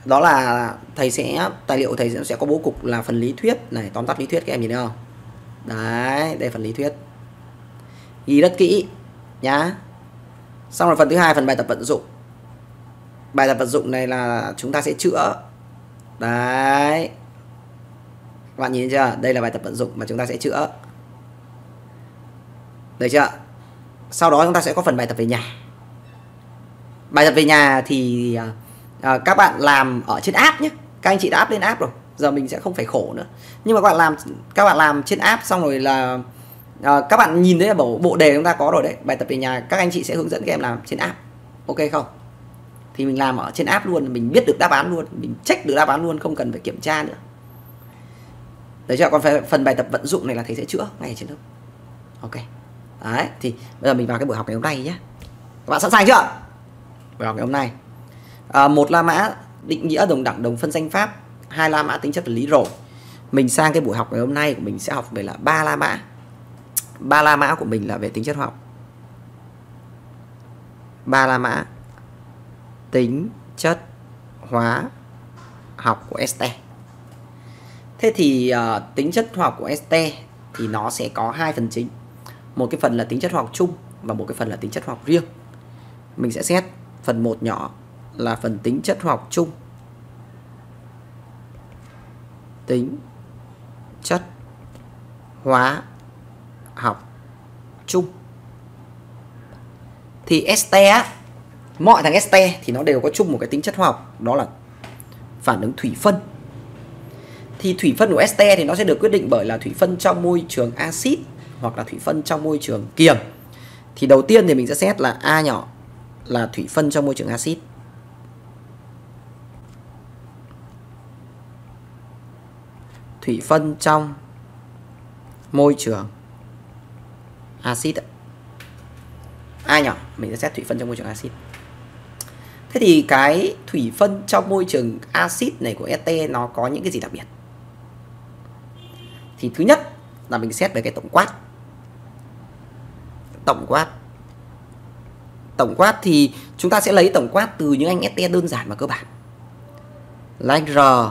đó là tài liệu thầy sẽ có bố cục là phần lý thuyết này, tóm tắt lý thuyết, các em nhìn thấy không? Đấy, đây phần lý thuyết, ghi rất kỹ nhá. Xong rồi phần thứ hai, phần bài tập vận dụng. Bài tập vận dụng này là chúng ta sẽ chữa. Đấy, các bạn nhìn thấy chưa? Đây là bài tập vận dụng mà chúng ta sẽ chữa, được chưa? Sau đó chúng ta sẽ có phần bài tập về nhà. Bài tập về nhà thì các bạn làm ở trên app nhé. Các anh chị đã up lên app rồi, giờ mình sẽ không phải khổ nữa. Nhưng mà các bạn làm trên app xong rồi là các bạn nhìn thấy là bộ đề chúng ta có rồi đấy. Bài tập về nhà các anh chị sẽ hướng dẫn các em làm trên app, ok không? Thì mình làm ở trên app luôn, mình biết được đáp án luôn, mình check được đáp án luôn, không cần phải kiểm tra nữa. Đấy chưa? Còn phần bài tập vận dụng này là thầy sẽ chữa ngay ở trên lớp. Ok. Đấy, thì bây giờ mình vào cái buổi học ngày hôm nay nhé. Các bạn sẵn sàng chưa? Buổi học ngày hôm nay, 1 La Mã định nghĩa đồng đẳng đồng phân danh pháp, 2 La Mã tính chất vật lý rồi. Mình sang cái buổi học ngày hôm nay của mình sẽ học về là 3 La Mã. 3 La Mã của mình là về tính chất hóa học. 3 La Mã tính chất hóa học của este. Thế thì tính chất hóa học của este thì nó sẽ có 2 phần chính. Một cái phần là tính chất hóa học chung và một cái phần là tính chất hóa học riêng. Mình sẽ xét phần 1 nhỏ là phần tính chất hóa học chung. Tính chất hóa học chung. Thì este á, mọi thằng este thì nó đều có chung một cái tính chất hóa học, đó là phản ứng thủy phân. Thì thủy phân của este thì nó sẽ được quyết định bởi là thủy phân trong môi trường axit hoặc là thủy phân trong môi trường kiềm. Thì đầu tiên thì mình sẽ xét là A nhỏ là thủy phân trong môi trường axit. Thủy phân trong môi trường axit. A nhỏ mình sẽ xét thủy phân trong môi trường axit. Thế thì cái thủy phân trong môi trường axit này của este nó có những cái gì đặc biệt? Thì thứ nhất là mình xét về cái tổng quát. Tổng quát thì chúng ta sẽ lấy tổng quát từ những anh este đơn giản và cơ bản. Là anh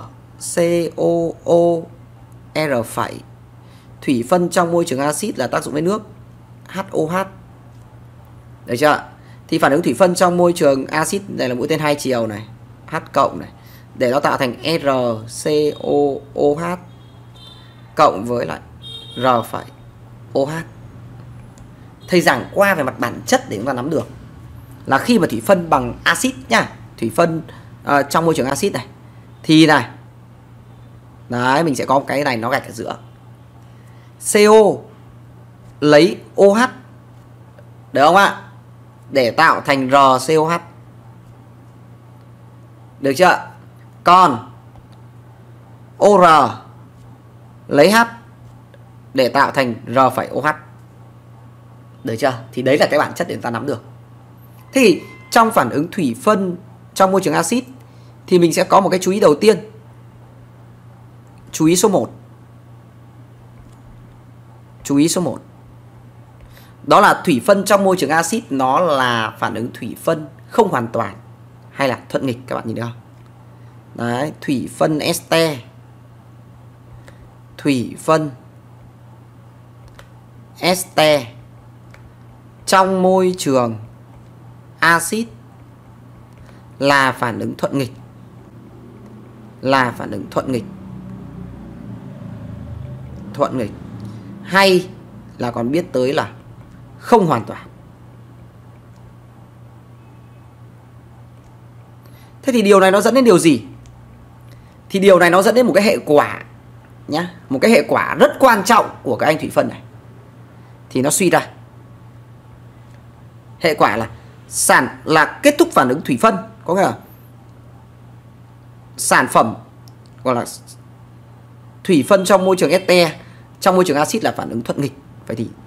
RCOO R phẩy. Thủy phân trong môi trường axit là tác dụng với nước, HOH. Được chưa? Thì phản ứng thủy phân trong môi trường axit này là mũi tên hai chiều này, H cộng này, để nó tạo thành RCOOH cộng với lại R phẩy OH. Thầy giảng qua về mặt bản chất để chúng ta nắm được là khi mà thủy phân bằng axit nhá, thủy phân trong môi trường axit này thì này, đấy, mình sẽ có một cái này nó gạch ở giữa. CO lấy OH, được không ạ? Để tạo thành RCOH. Được chưa? Còn OR lấy H để tạo thành R phẩy OH. Được chưa? Thì đấy là cái bản chất để chúng ta nắm được. Thế thì trong phản ứng thủy phân trong môi trường axit thì mình sẽ có một cái chú ý đầu tiên. Chú ý số 1. Chú ý số 1. Đó là thủy phân trong môi trường axit nó là phản ứng thủy phân không hoàn toàn hay là thuận nghịch, các bạn nhìn thấy không? Đấy, thủy phân este, thủy phân este trong môi trường axit là phản ứng thuận nghịch. Là phản ứng thuận nghịch. Thuận nghịch. Hay là còn biết tới là không hoàn toàn. Thế thì điều này nó dẫn đến điều gì? Thì điều này nó dẫn đến một cái hệ quả nhá, một cái hệ quả rất quan trọng của cái anh thủy phân này. Thì nó suy ra hệ quả là kết thúc phản ứng thủy phân, có nghĩa là sản phẩm gọi là thủy phân trong môi trường este trong môi trường axit là phản ứng thuận nghịch. Vậy thì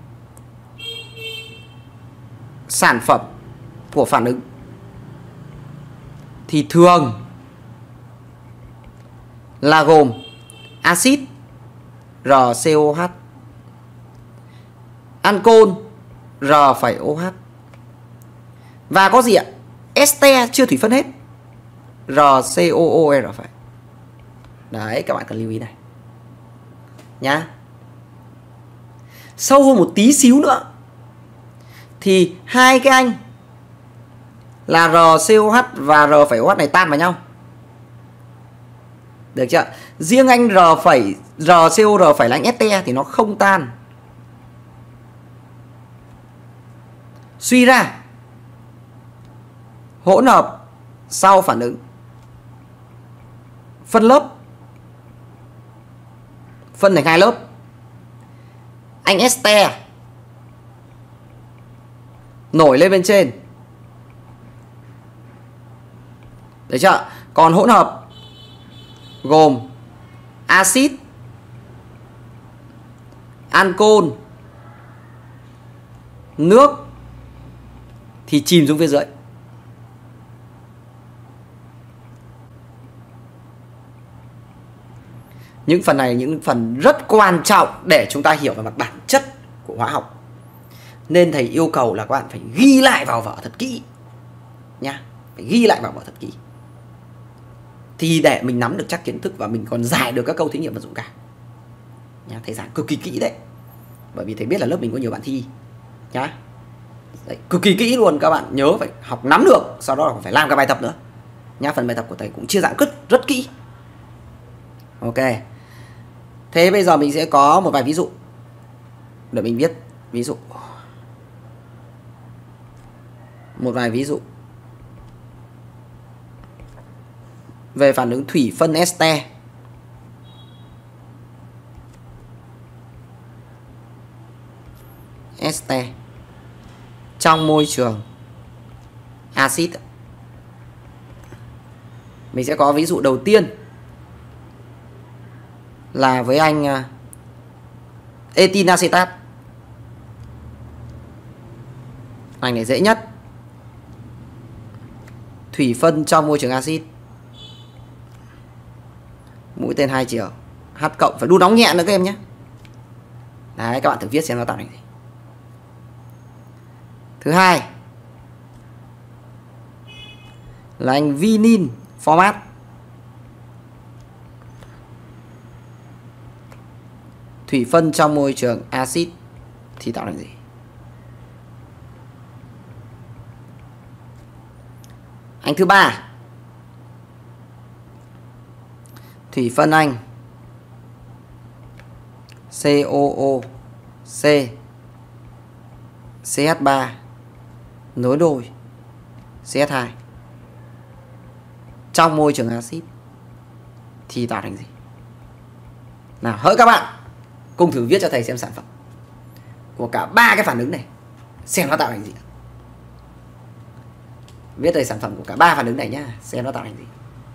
sản phẩm của phản ứng thì thường là gồm axit RCOH, ancol R phẩy OH. Và có gì ạ? Este chưa thủy phân hết. RCOOR phải. Đấy, các bạn cần lưu ý này nhá. Sâu hơn một tí xíu nữa thì hai cái anh là RCOH và R'OH này tan vào nhau. Được chưa? Riêng anh RCOR là anh este thì nó không tan. Suy ra hỗn hợp sau phản ứng phân lớp, phân thành hai lớp. Anh este nổi lên bên trên. Được chưa? Còn hỗn hợp gồm axit, ancol, nước thì chìm xuống phía dưới. Những phần này là những phần rất quan trọng để chúng ta hiểu về mặt bản chất của hóa học. Nên thầy yêu cầu là các bạn phải ghi lại vào vở thật kỹ nha. Phải ghi lại vào vở thật kỹ thì để mình nắm được chắc kiến thức và mình còn giải được các câu thí nghiệm vật dụng cả nhá. Thầy giảng cực kỳ kỹ đấy, bởi vì thầy biết là lớp mình có nhiều bạn thi nhá. Đấy, cực kỳ kỹ luôn, các bạn nhớ phải học nắm được, sau đó là phải làm cái bài tập nữa nhá. Phần bài tập của thầy cũng chia dạng rất kỹ. Ok, thế bây giờ mình sẽ có một vài ví dụ để mình viết ví dụ. Một vài ví dụ về phản ứng thủy phân este. Este trong môi trường axit. Mình sẽ có ví dụ đầu tiên là với anh etin acetat. Anh này dễ nhất. Thủy phân trong môi trường axit. Mũi tên hai chiều, H cộng, phải đun nóng nhẹ nữa các em nhé. Đấy, các bạn thử viết xem nó tạo thành gì. Thứ hai là anh vinin format. Thủy phân trong môi trường axit thì tạo thành gì? Anh thứ ba, thủy phân anh COOC CH3 nối đôi CH2 trong môi trường axit thì tạo thành gì? Nào, hỡi các bạn cùng thử viết cho thầy xem sản phẩm của cả ba cái phản ứng này, xem nó tạo thành gì. Viết thầy sản phẩm của cả ba phản ứng này nhá, xem nó tạo thành gì.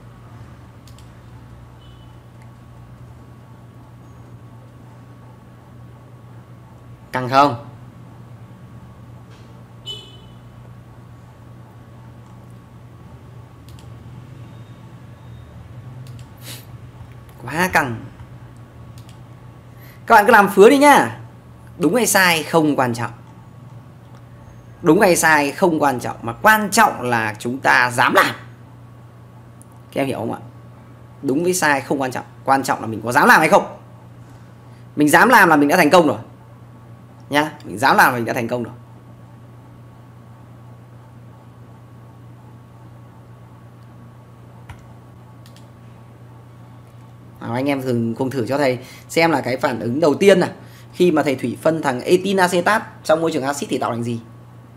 Căng không? Quá căng. Các bạn cứ làm phứa đi nhá. Đúng hay sai không quan trọng. Đúng hay sai không quan trọng, mà quan trọng là chúng ta dám làm. Các em hiểu không ạ? Đúng với sai không quan trọng, quan trọng là mình có dám làm hay không. Mình dám làm là mình đã thành công rồi nhá. Mình dám làm là mình đã thành công rồi. Anh em cùng thử cho thầy xem là cái phản ứng đầu tiên này, khi mà thầy thủy phân thằng etin acetat trong môi trường axit thì tạo thành gì?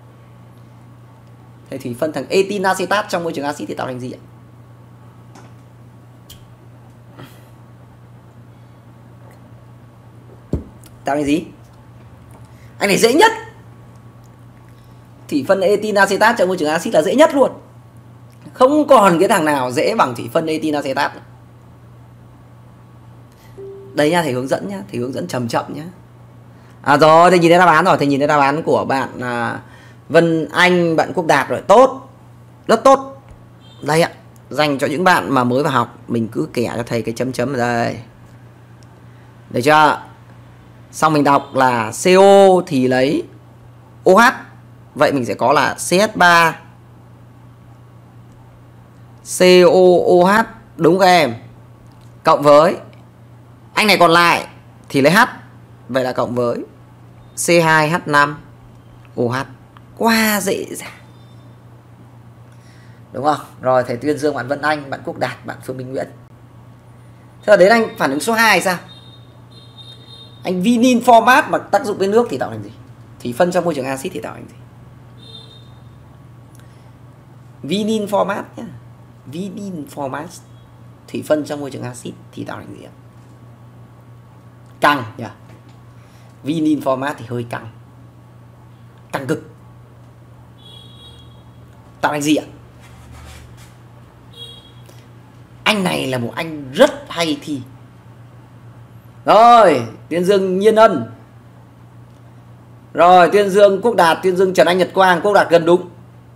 Thầy thủy phân thằng etin acetat trong môi trường axit thì tạo thành gì ạ? Tạo thành gì? Anh này dễ nhất. Thủy phân etin acetat trong môi trường axit là dễ nhất luôn. Không còn cái thằng nào dễ bằng thủy phân etin acetat. Đây nha, thầy hướng dẫn nhá, thầy hướng dẫn chậm nhá. Rồi, thầy nhìn thấy đáp án rồi, thầy nhìn thấy đáp án của bạn Vân Anh, bạn Quốc Đạt rồi, tốt, rất tốt. Đây ạ, dành cho những bạn mà mới vào học, mình cứ kẻ cho thầy cái chấm ở đây. Được chưa? Xong mình đọc là CO thì lấy OH, vậy mình sẽ có là CH3 COOH đúng các em. Cộng với anh này còn lại thì lấy H, vậy là cộng với C2H5OH. Quá dễ dàng, đúng không? Rồi thầy tuyên dương bạn Vân Anh, bạn Quốc Đạt, bạn Phương Minh Nguyễn. Thế là đến anh phản ứng số 2 sao? Anh vinin format mà tác dụng với nước thì tạo thành gì? Thủy phân trong môi trường axit thì tạo thành gì? Vinin format nhá. Vinin format thủy phân trong môi trường axit thì tạo thành gì ạ? Căng nhỉ? Vinin format thì hơi căng. Căng cực. Tạo thành gì ạ? Anh này là một anh rất hay thi. Rồi, tuyên dương Nhiên Ân. Rồi, tuyên dương Quốc Đạt, tuyên dương Trần Anh Nhật Quang. Quốc Đạt gần đúng.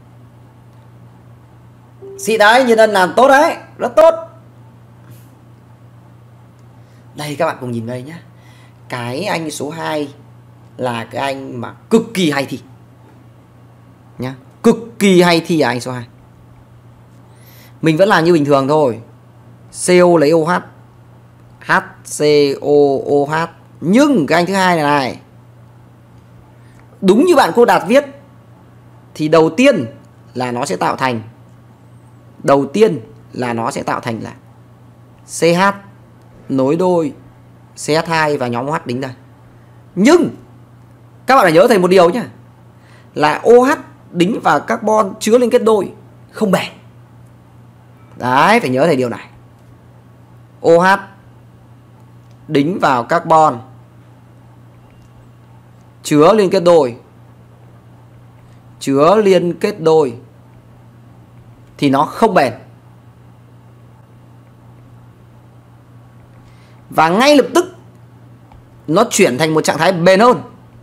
Xịn đấy, Nhiên Ân làm tốt đấy, rất tốt. Đây các bạn cùng nhìn đây nhé. Cái anh số 2 là cái anh mà cực kỳ hay thi nhá, cực kỳ hay thi à anh số 2. Mình vẫn làm như bình thường thôi. CO lấy OH, HCOOH. Nhưng cái anh thứ hai này đúng như bạn Cô Đạt viết thì đầu tiên là nó sẽ tạo thành là CH nối đôi CH2 và nhóm OH đính đây. Nhưng các bạn phải nhớ thầy một điều nhé, là OH đính vào carbon chứa liên kết đôi không bền. Đấy, phải nhớ thầy điều này. OH đính vào carbon chứa liên kết đôi thì nó không bền. Và ngay lập tức nó chuyển thành một trạng thái bền hơn.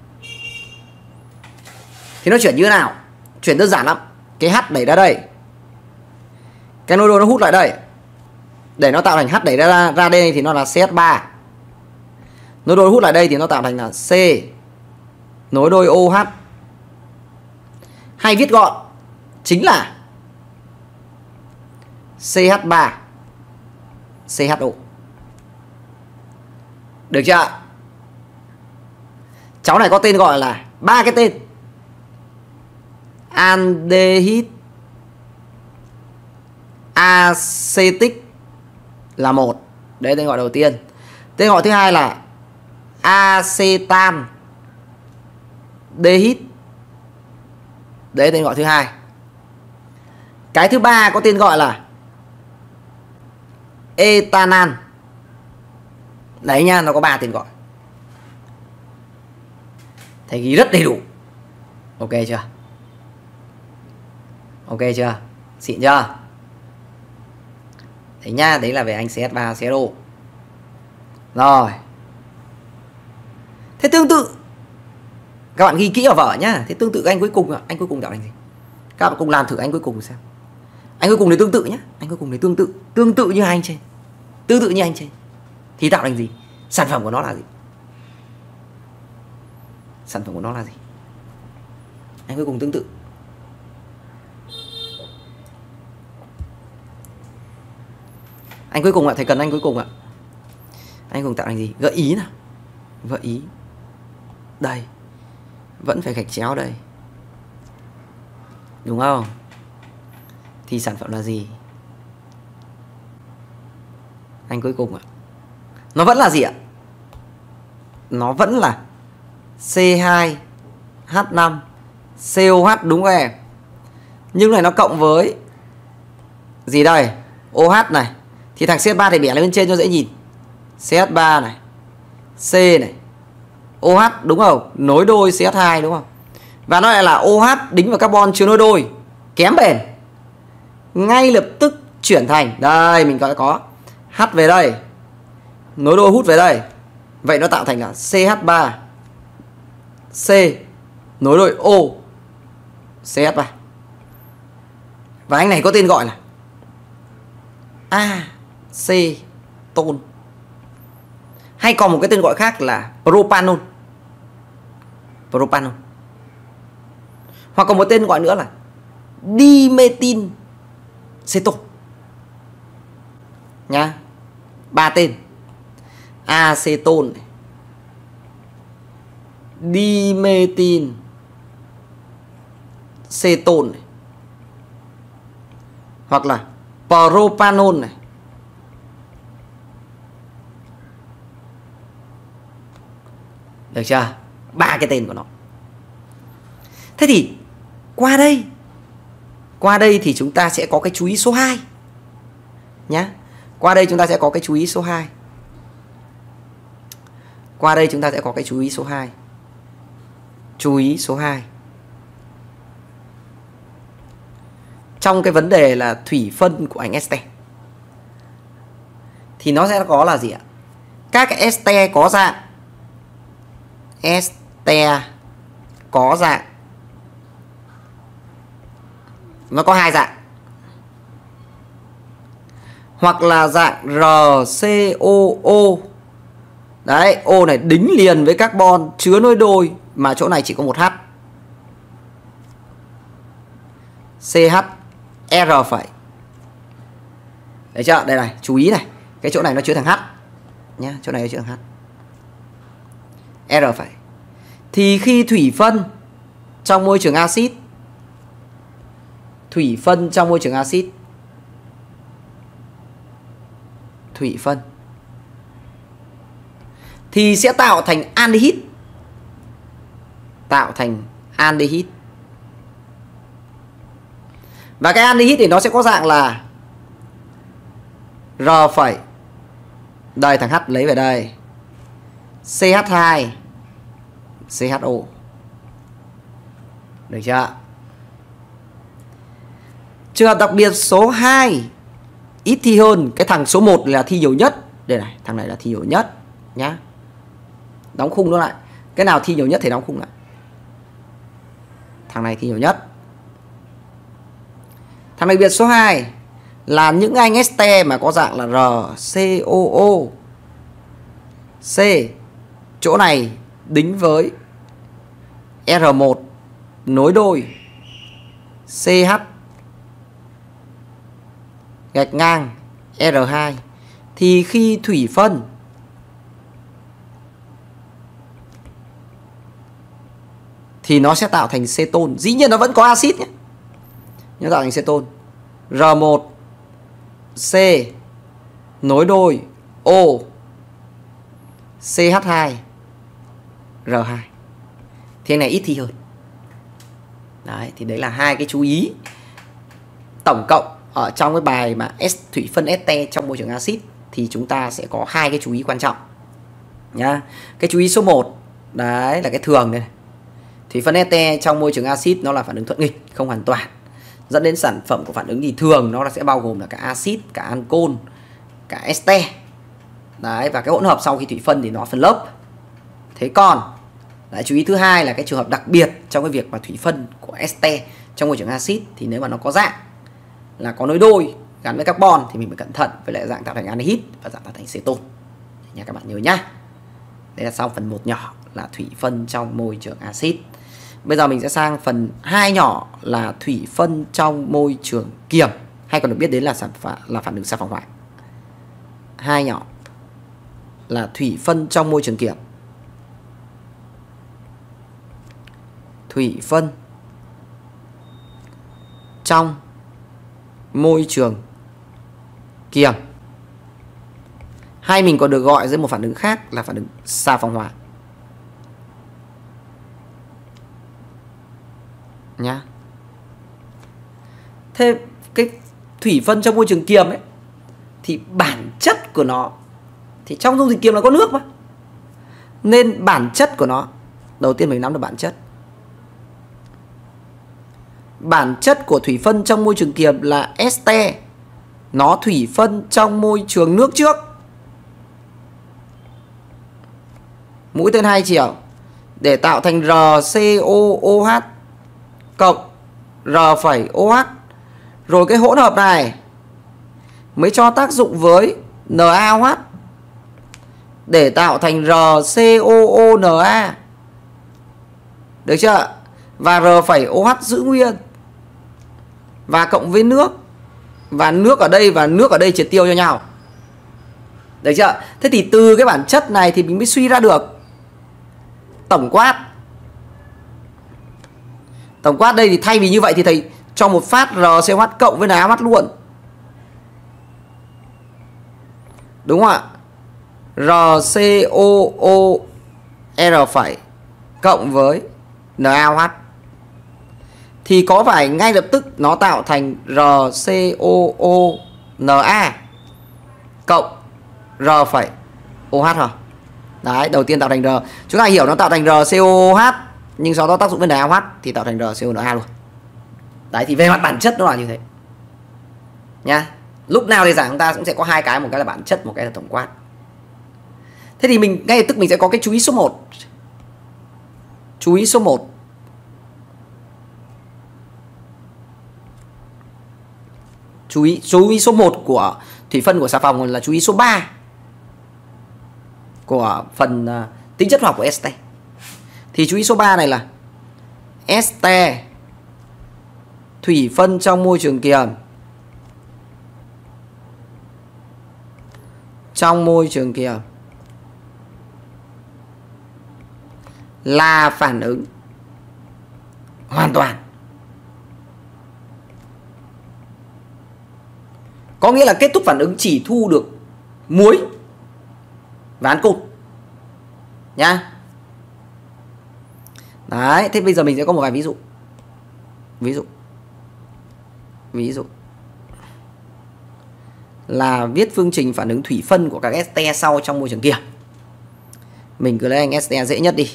Thì nó chuyển như thế nào? Chuyển đơn giản lắm. Cái H đẩy ra đây, cái nối đôi nó hút lại đây, để nó tạo thành H đẩy ra đây thì nó là CH3. Nối đôi hút lại đây thì nó tạo thành là C nối đôi OH. Hay viết gọn chính là CH3 CHO. Được chưa? Cháu này có tên gọi là 3 cái tên. Aldehyde acetic là một, đấy tên gọi đầu tiên. Tên gọi thứ hai là acetan dehyde, đấy tên gọi thứ hai. Cái thứ ba có tên gọi là etanan. Đấy nha, nó có 3 tên gọi. Thầy ghi rất đầy đủ. Ok chưa? Ok chưa? Xịn chưa? Đấy nha, đấy là về anh CH3 CHO. Rồi. Thế tương tự các bạn ghi kỹ vào vở nhá. Thế tương tự anh cuối cùng tạo thành gì? Các bạn cùng làm thử anh cuối cùng xem. Anh cuối cùng này tương tự nhá. Anh cuối cùng này tương tự như anh trên. Tương tự như anh trên. Thì tạo thành gì? Sản phẩm của nó là gì? Sản phẩm của nó là gì? Anh cuối cùng tương tự. Anh cuối cùng ạ, thầy cần anh cuối cùng ạ. Anh cùng tạo thành gì? Gợi ý nào. Gợi ý. Đây. Vẫn phải gạch chéo đây. Đúng không? Thì sản phẩm là gì? Anh cuối cùng ạ. Nó vẫn là gì ạ? Nó vẫn là C2H5 COH đúng không em? Nhưng này nó cộng với gì đây? OH này. Thì thằng CH3 thì bẻ lên bên trên cho dễ nhìn. CH3 này, C này, OH đúng không? Nối đôi CH2 đúng không? Và nó lại là OH đính vào carbon chứa nối đôi, kém bền. Ngay lập tức chuyển thành, đây mình có H về đây, nối đôi hút về đây. Vậy nó tạo thành là CH3 C nối đôi O CH3. Và anh này có tên gọi là aceton. Hay còn một cái tên gọi khác là propanol. Propanol. Hoặc còn một tên gọi nữa là dimethyl ceton. nhá. 3 tên. Acetone này, dimethyl cetone này, hoặc là propanol này. Được chưa? 3 cái tên của nó. Thế thì qua đây thì chúng ta sẽ có cái chú ý số 2 nhá. Qua đây chúng ta sẽ có cái chú ý số 2. Qua đây chúng ta sẽ có cái chú ý số 2. Chú ý số 2. Trong cái vấn đề là thủy phân của anh ester thì nó sẽ có là gì ạ? Các cái ester có dạng nó có 2 dạng. Hoặc là dạng RCOO. Đấy, O này đính liền với carbon chứa nối đôi mà chỗ này chỉ có một H. CHR phẩy. Đấy chưa? Đây này, chú ý này. Cái chỗ này nó chứa thằng H nhá, chỗ này nó chứa thằng H. R phẩy. Thì khi thủy phân trong môi trường axit, thủy phân thì sẽ tạo thành aldehyde. Và cái aldehyde thì nó sẽ có dạng là R phẩy. Đây thằng H lấy về đây. CH2 CHO. Được chưa? Trường hợp đặc biệt số 2 ít thi hơn. Cái thằng số 1 là thi nhiều nhất. Đây này, thằng này là thi nhiều nhất nhá. Đóng khung nó lại. Cái nào thi nhiều nhất thì đóng khung lại. Thằng này thi nhiều nhất. Thằng đặc biệt số 2 là những anh ester mà có dạng là RCOO. C. Chỗ này đính với R1 nối đôi CH gạch ngang R2 thì khi thủy phân thì nó sẽ tạo thành cetone. Dĩ nhiên nó vẫn có axit nhé, nó tạo thành cetone. R1 C nối đôi O CH2 R2. Thì anh này ít thi hơn. Đấy, thì đấy là 2 cái chú ý tổng cộng ở trong cái bài mà thủy phân ester trong môi trường axit thì chúng ta sẽ có 2 cái chú ý quan trọng nhá. Cái chú ý số 1 đấy là cái thường này. Thủy phân ester trong môi trường axit nó là phản ứng thuận nghịch, không hoàn toàn. Dẫn đến sản phẩm của phản ứng thì thường nó sẽ bao gồm là cả axit, cả ancol, cả ester. Đấy, và cái hỗn hợp sau khi thủy phân thì nó phân lớp. Thế còn đấy, chú ý thứ hai là cái trường hợp đặc biệt trong cái việc mà thủy phân của ester trong môi trường axit thì nếu mà nó có dạng là có nối đôi gắn với carbon thì mình phải cẩn thận với lại dạng tạo thành aldehyde và dạng tạo thành cetone nha, các bạn nhớ nhá. Đây là xong phần 1 nhỏ là thủy phân trong môi trường axit. Bây giờ mình sẽ sang phần 2 nhỏ là thủy phân trong môi trường kiềm, hay còn được biết đến là phản ứng xạ phòng hỏa. 2 nhỏ là thủy phân trong môi trường kiềm. Thủy phân trong môi trường kiềm, hay mình còn được gọi dưới một phản ứng khác là phản ứng xạ phòng hỏa nhá. Thế cái thủy phân trong môi trường kiềm ấy thì bản chất của nó thì trong dung dịch kiềm là có nước mà, nên bản chất của nó đầu tiên mình nắm được bản chất. Bản chất của thủy phân trong môi trường kiềm là ester, nó thủy phân trong môi trường nước trước. Mũi tên 2 chiều để tạo thành RCOOH cộng R'OH. Rồi cái hỗn hợp này mới cho tác dụng với NaOH để tạo thành RCOONa. Được chưa? Và R'OH giữ nguyên. Và cộng với nước. Và nước ở đây triệt tiêu cho nhau. Được chưa? Thế thì từ cái bản chất này thì mình mới suy ra được tổng quát. Tổng quát đây thì thay vì như vậy thì thầy cho một phát RCOH cộng với NaOH luôn. Đúng không ạ? RCOOR phẩy cộng với NaOH thì có phải ngay lập tức nó tạo thành RCOONa cộng R phẩy OH hả? Đấy, đầu tiên tạo thành R. Chúng ta hiểu nó tạo thành RCOOH, nhưng sau đó tác dụng với NaOH thì tạo thành RCONa luôn. Đấy, thì về mặt bản chất nó là như thế nha. Lúc nào thì giảng chúng ta cũng sẽ có hai cái, một cái là bản chất, một cái là tổng quát. Thế thì mình ngay lập tức mình sẽ có cái chú ý số 1. Chú ý số 1. Chú ý số 1 của thủy phân của xà phòng là chú ý số 3 của phần tính chất hóa học của este. Thì chú ý số 3 này là este thủy phân trong môi trường kiềm. Trong môi trường kiềm là phản ứng hoàn toàn. Có nghĩa là kết thúc phản ứng chỉ thu được muối và ancol nhá. Đấy, thế bây giờ mình sẽ có một vài ví dụ. Ví dụ là viết phương trình phản ứng thủy phân của các este sau trong môi trường kiềm. Mình cứ lấy anh este dễ nhất đi.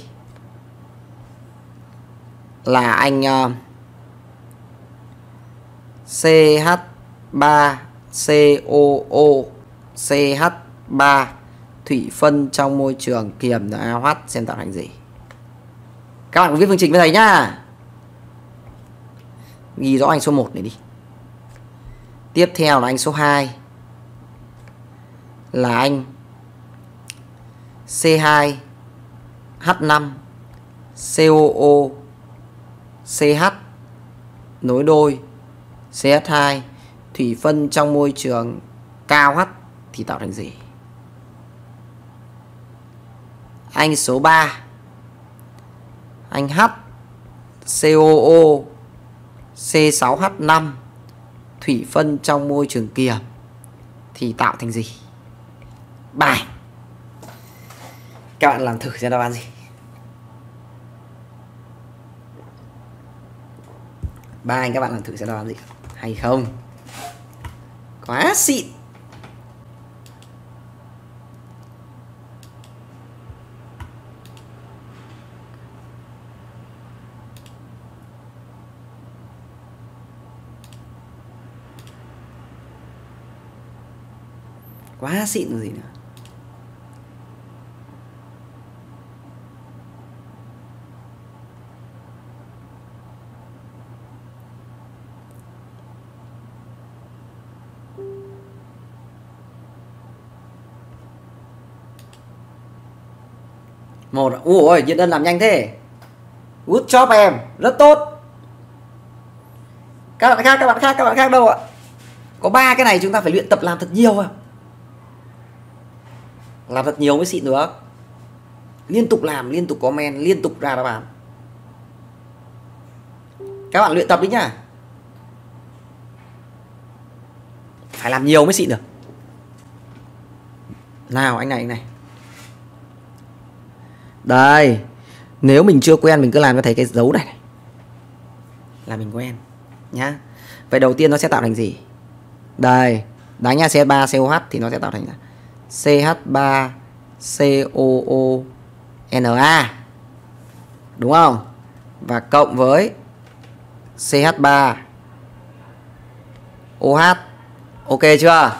Là anh CH3COO CH3 thủy phân trong môi trường kiềm NaOH xem tạo thành gì. Các bạn viết phương trình với thầy nhá. Ghi rõ anh số 1 này đi. Tiếp theo là anh số 2 là anh C2H5 COO CH nối đôi CH2 thủy phân trong môi trường KOH thì tạo thành gì? Anh số 3 anh H COO C6H5 thủy phân trong môi trường kiềm thì tạo thành gì? Bài. Các bạn làm thử xem đáp án gì. Ba anh các bạn làm thử xem đáp án gì hay không? Quá xịn. Quá xịn rồi gì nữa. Một. Ui, Nhiệt Ân làm nhanh thế. Good job em, rất tốt. Các bạn khác đâu ạ? Có 3 cái này chúng ta phải luyện tập làm thật nhiều à. Làm thật nhiều mới xịn được. Liên tục làm, liên tục comment, liên tục ra đáp án. Các bạn luyện tập đi nhá. Phải làm nhiều mới xịn được. Nào anh này. Đây. Nếu mình chưa quen mình cứ làm cho thầy cái dấu này là mình quen nhá. Vậy đầu tiên nó sẽ tạo thành gì? Đây. Đánh nha, CH3COH thì nó sẽ tạo thành là CH3COONa. Đúng không? Và cộng với CH3OH. Ok chưa?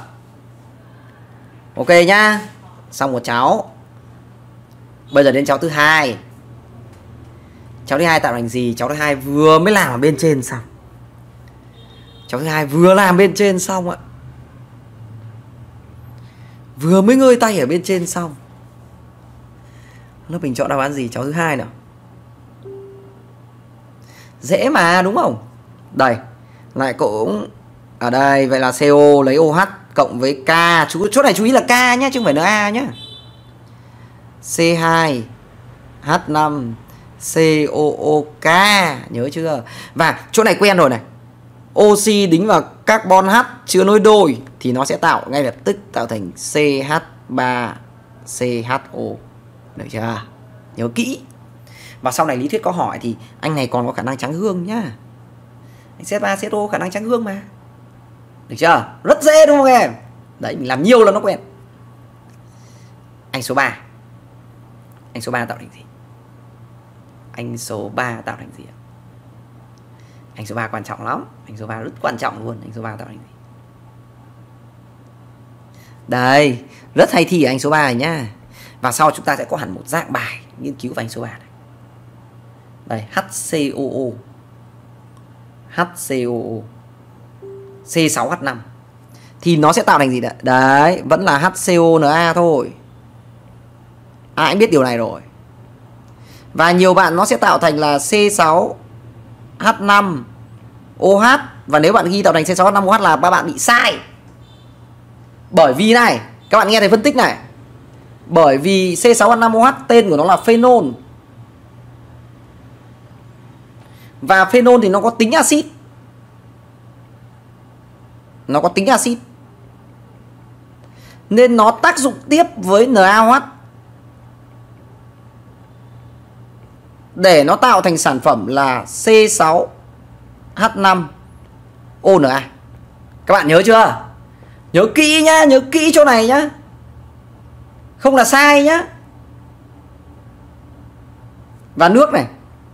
Ok nhá. Xong một cháu. Bây giờ đến cháu thứ hai. Cháu thứ hai tạo thành gì? Cháu thứ hai vừa mới làm ở bên trên xong. Cháu thứ hai vừa làm bên trên xong ạ. Vừa mới ngơi tay ở bên trên xong. Lớp mình chọn đáp án gì? Cháu thứ hai nào. Dễ mà đúng không? Đây. Lại cũng ở đây. Vậy là CO lấy OH cộng với K, chỗ này chú ý là K nhé chứ không phải Na nhé. C2H5COOK, nhớ chưa? Và chỗ này quen rồi này. Oxy đính vào carbon H chưa nối đôi thì nó sẽ tạo ngay lập tức tạo thành CH3CHO. Được chưa? Nhớ kỹ. Và sau này lý thuyết có hỏi thì anh này còn có khả năng trắng hương nhá. Anh CH3CHO khả năng trắng hương mà. Được chưa? Rất dễ đúng không em? Đấy, mình làm nhiều là nó quen. Anh số 3. Anh số 3 tạo thành gì? Anh số 3 tạo thành gì ạ? Anh số 3 quan trọng lắm. Anh số 3 rất quan trọng luôn. Anh số 3 tạo thành gì? Đây, rất hay thi ở anh số 3 này nhá. Và sau chúng ta sẽ có hẳn một dạng bài nghiên cứu về anh số 3 này. Đây, HCOO. HCOO. C6H5. Thì nó sẽ tạo thành gì đấy? Đấy, vẫn là HCONA thôi. Anh biết điều này rồi. Và nhiều bạn nó sẽ tạo thành là C6H5OH. Và nếu bạn ghi tạo thành C6H5OH là các bạn bị sai. Bởi vì này, các bạn nghe thầy phân tích này. Bởi vì C6H5OH tên của nó là phenol. Và phenol thì nó có tính axit. Nó có tính axit. Nên nó tác dụng tiếp với NaOH để nó tạo thành sản phẩm là C6H5ONa. Các bạn nhớ chưa? Nhớ kỹ nhá, nhớ kỹ chỗ này nhá. Không là sai nhá. Và nước này.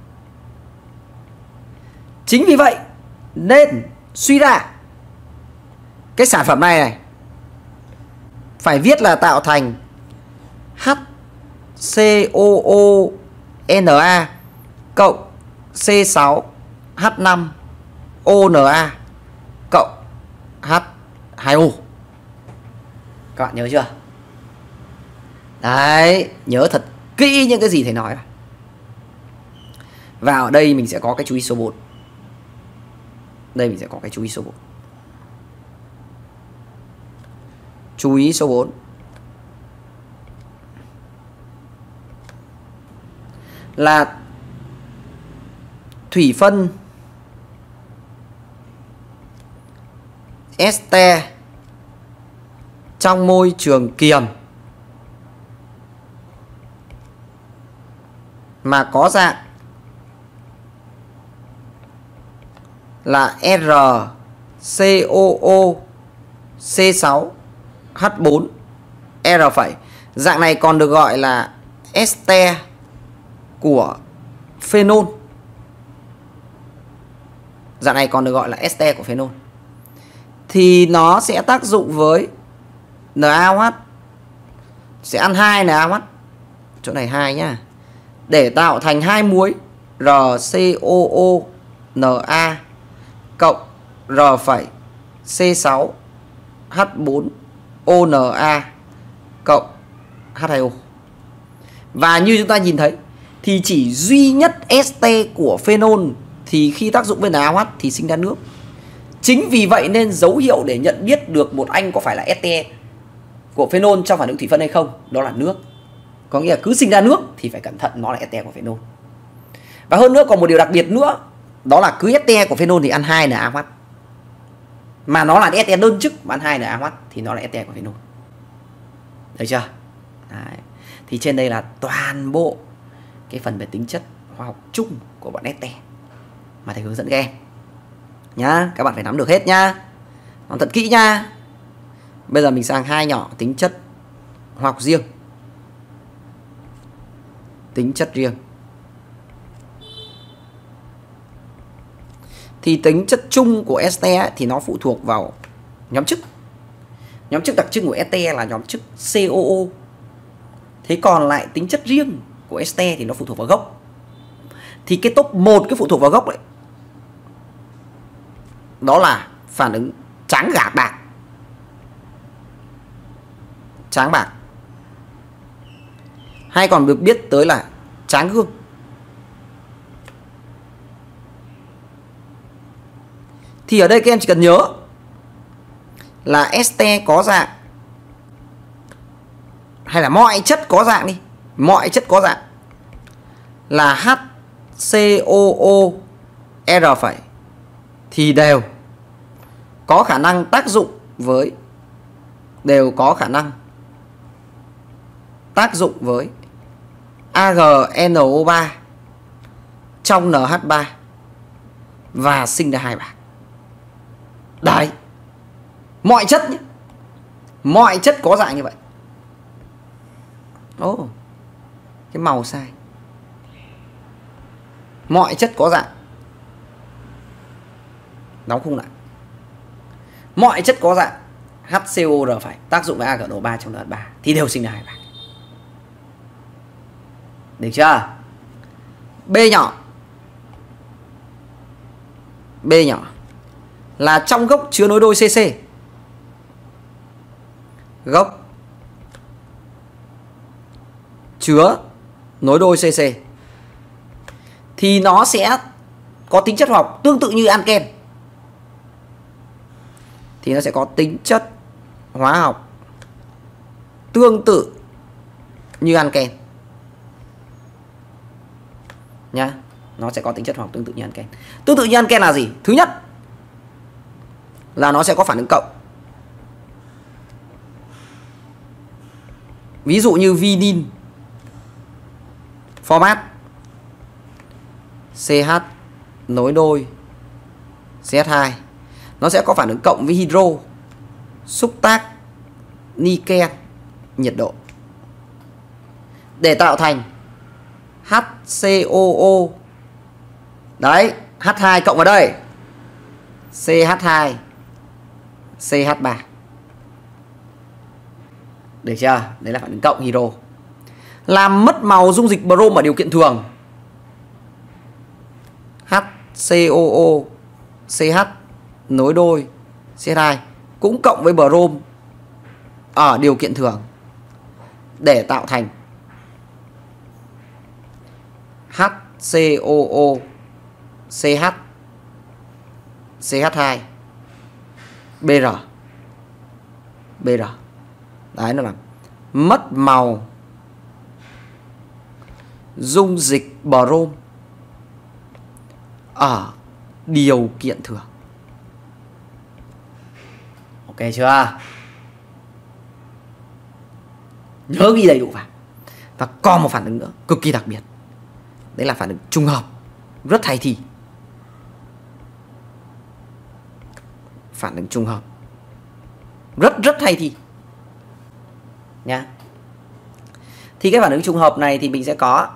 Chính vì vậy nên suy ra cái sản phẩm này phải viết là tạo thành HCOONa cộng C6H5ONa cộng H2O. Các bạn nhớ chưa? Đấy, nhớ thật kỹ những cái gì thầy nói. Và ở đây mình sẽ có cái chú ý số 4. Đây mình sẽ có cái chú ý số 4. Chú ý số 4 là thủy phân ester trong môi trường kiềm mà có dạng là RCOO C6H4 R phẩy. Dạng này còn được gọi là ester của phenol. Dạng này còn được gọi là ester của phenol. Thì nó sẽ tác dụng với NaOH, sẽ ăn 2 NaOH, chỗ này 2 nhá, để tạo thành 2 muối RCOONa cộng R phẩy C6H4ONa cộng H2O. Và như chúng ta nhìn thấy thì chỉ duy nhất ester của phenol thì khi tác dụng với NaOH thì sinh ra nước. Chính vì vậy nên dấu hiệu để nhận biết được một anh có phải là ester của phenol trong phản ứng thủy phân hay không, đó là nước. Có nghĩa là cứ sinh ra nước thì phải cẩn thận, nó là ester của phenol. Và hơn nữa còn một điều đặc biệt nữa, đó là cứ ester của phenol thì ăn 2 NaOH. Mà nó là ester đơn chức mà ăn 2 NaOH thì nó là ester của phenol. Được chưa? Đấy. Thì trên đây là toàn bộ cái phần về tính chất hóa học chung của bọn ester mà thầy hướng dẫn các em nhá. Các bạn phải nắm được hết nhá, nắm thật kỹ nhá. Bây giờ mình sang 2 nhỏ tính chất hóa học riêng. Tính chất riêng thì tính chất chung của ester thì nó phụ thuộc vào nhóm chức. Nhóm chức đặc trưng của ester là nhóm chức COO. Thế còn lại tính chất riêng của ester thì nó phụ thuộc vào gốc. Thì cái top 1 cái phụ thuộc vào gốc đấy, đó là phản ứng tráng gả bạc. Tráng bạc, hay còn được biết tới là tráng gương. Thì ở đây các em chỉ cần nhớ là este có dạng, hay là mọi chất có dạng đi, mọi chất có dạng là HCOOR phẩy thì đều có khả năng tác dụng với AgNO3 trong NH3 và sinh ra hai bạc. Đấy, mọi chất nhé, mọi chất có dạng như vậy. Cái màu sai. Mọi chất có dạng, đóng khung lại, mọi chất có dạng HCOR phải tác dụng với AgNO3 trong NH3 thì đều sinh ra hai bạc. Được chưa? B nhỏ là trong gốc chứa nối đôi CC. Gốc chứa nối đôi CC thì nó sẽ có tính chất hóa học tương tự như anken. Thì nó sẽ có tính chất hóa học tương tự như anken nhá. Nó sẽ có tính chất hóa học tương tự như anken. Tương tự như anken là gì? Thứ nhất là nó sẽ có phản ứng cộng. Ví dụ như vinin format CH nối đôi CH2, nó sẽ có phản ứng cộng với hydro, xúc tác niken nhiệt độ để tạo thành HCOO. Đấy, H2 cộng vào đây CH2 CH3. Được chưa? Đấy là phản ứng cộng hydro. Làm mất màu dung dịch brom ở điều kiện thường. HCOO CH nối đôi CH2 cũng cộng với brom ở điều kiện thường để tạo thành HCOO CH CH2 BR. Đấy, nó làm mất màu dung dịch brom ở điều kiện thường. Ok chưa? Nhớ ghi đầy đủ vào. Và còn một phản ứng nữa cực kỳ đặc biệt. Đấy là phản ứng trùng hợp, rất hay thì. Phản ứng trùng hợp rất hay thì nha. Thì cái phản ứng trùng hợp này thì mình sẽ có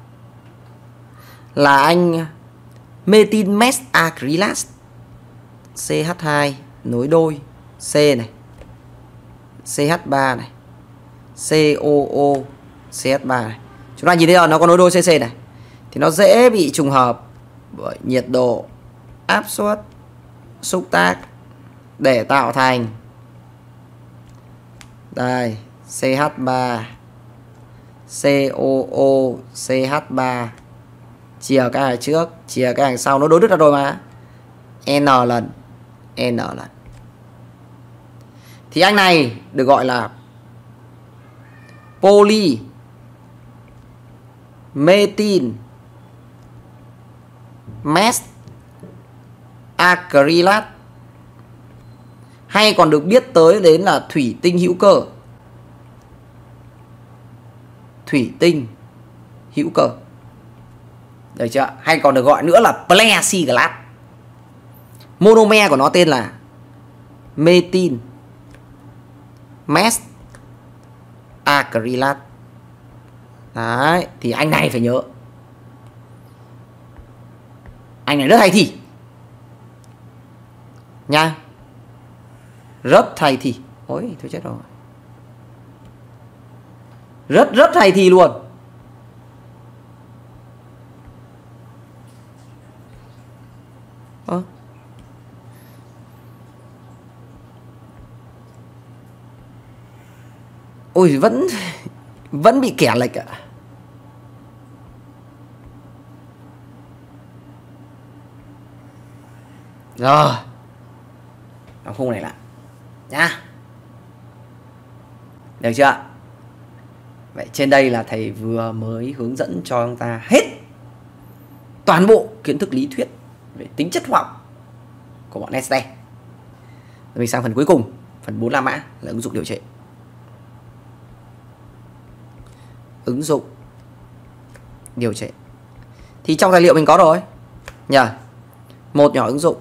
là anh methyl meth acrylat CH2 nối đôi C này, CH3 này, COO CH3 này. Chúng ta nhìn thấy rồi, nó có nối đôi CC này thì nó dễ bị trùng hợp bởi nhiệt độ, áp suất, xúc tác để tạo thành đây CH3 COO CH3 chia cái hàng trước chia cái hàng sau, nó đối đứt ra rồi mà, N lần thì anh này được gọi là poly methyl meth acrylat, hay còn được biết tới đến là thủy tinh hữu cơ. Thủy tinh hữu cơ, được chưa? Hay còn được gọi nữa là plexiglass. Monomer của nó tên là methyl meth acrylat. Đấy, thì anh này phải nhớ. Anh này rất hay thì nha, rất hay thì. Ôi thôi chết rồi, rất hay thì luôn. Ôi vẫn bị kẻ lệch ạ. Rồi, đóng khung này lại. nha. Được chưa? Vậy trên đây là thầy vừa mới hướng dẫn cho chúng ta hết toàn bộ kiến thức lý thuyết về tính chất hóa học của bọn este. Mình sang phần cuối cùng, phần 4 la mã là ứng dụng điều chế. Ứng dụng điều chế thì trong tài liệu mình có rồi nhỉ, một nhỏ ứng dụng.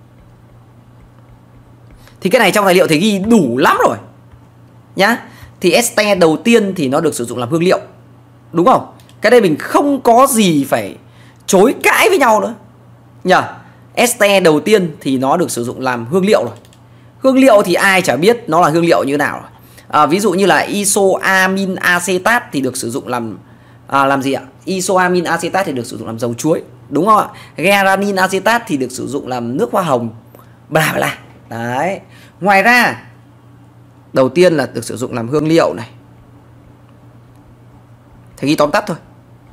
Thì cái này trong tài liệu thì ghi đủ lắm rồi nhá. Thì este đầu tiên thì nó được sử dụng làm hương liệu, đúng không? Cái đây mình không có gì phải chối cãi với nhau nữa nhỉ. Este đầu tiên thì nó được sử dụng làm hương liệu rồi. Hương liệu thì ai chả biết nó là hương liệu như nào rồi. Ví dụ như là isoamin acetat thì được sử dụng làm gì ạ? Isoamin acetat thì được sử dụng làm dầu chuối, đúng không ạ? Geranin acetat thì được sử dụng làm nước hoa hồng, bla bla. Đấy. Ngoài ra, đầu tiên là được sử dụng làm hương liệu này. Thầy ghi tóm tắt thôi.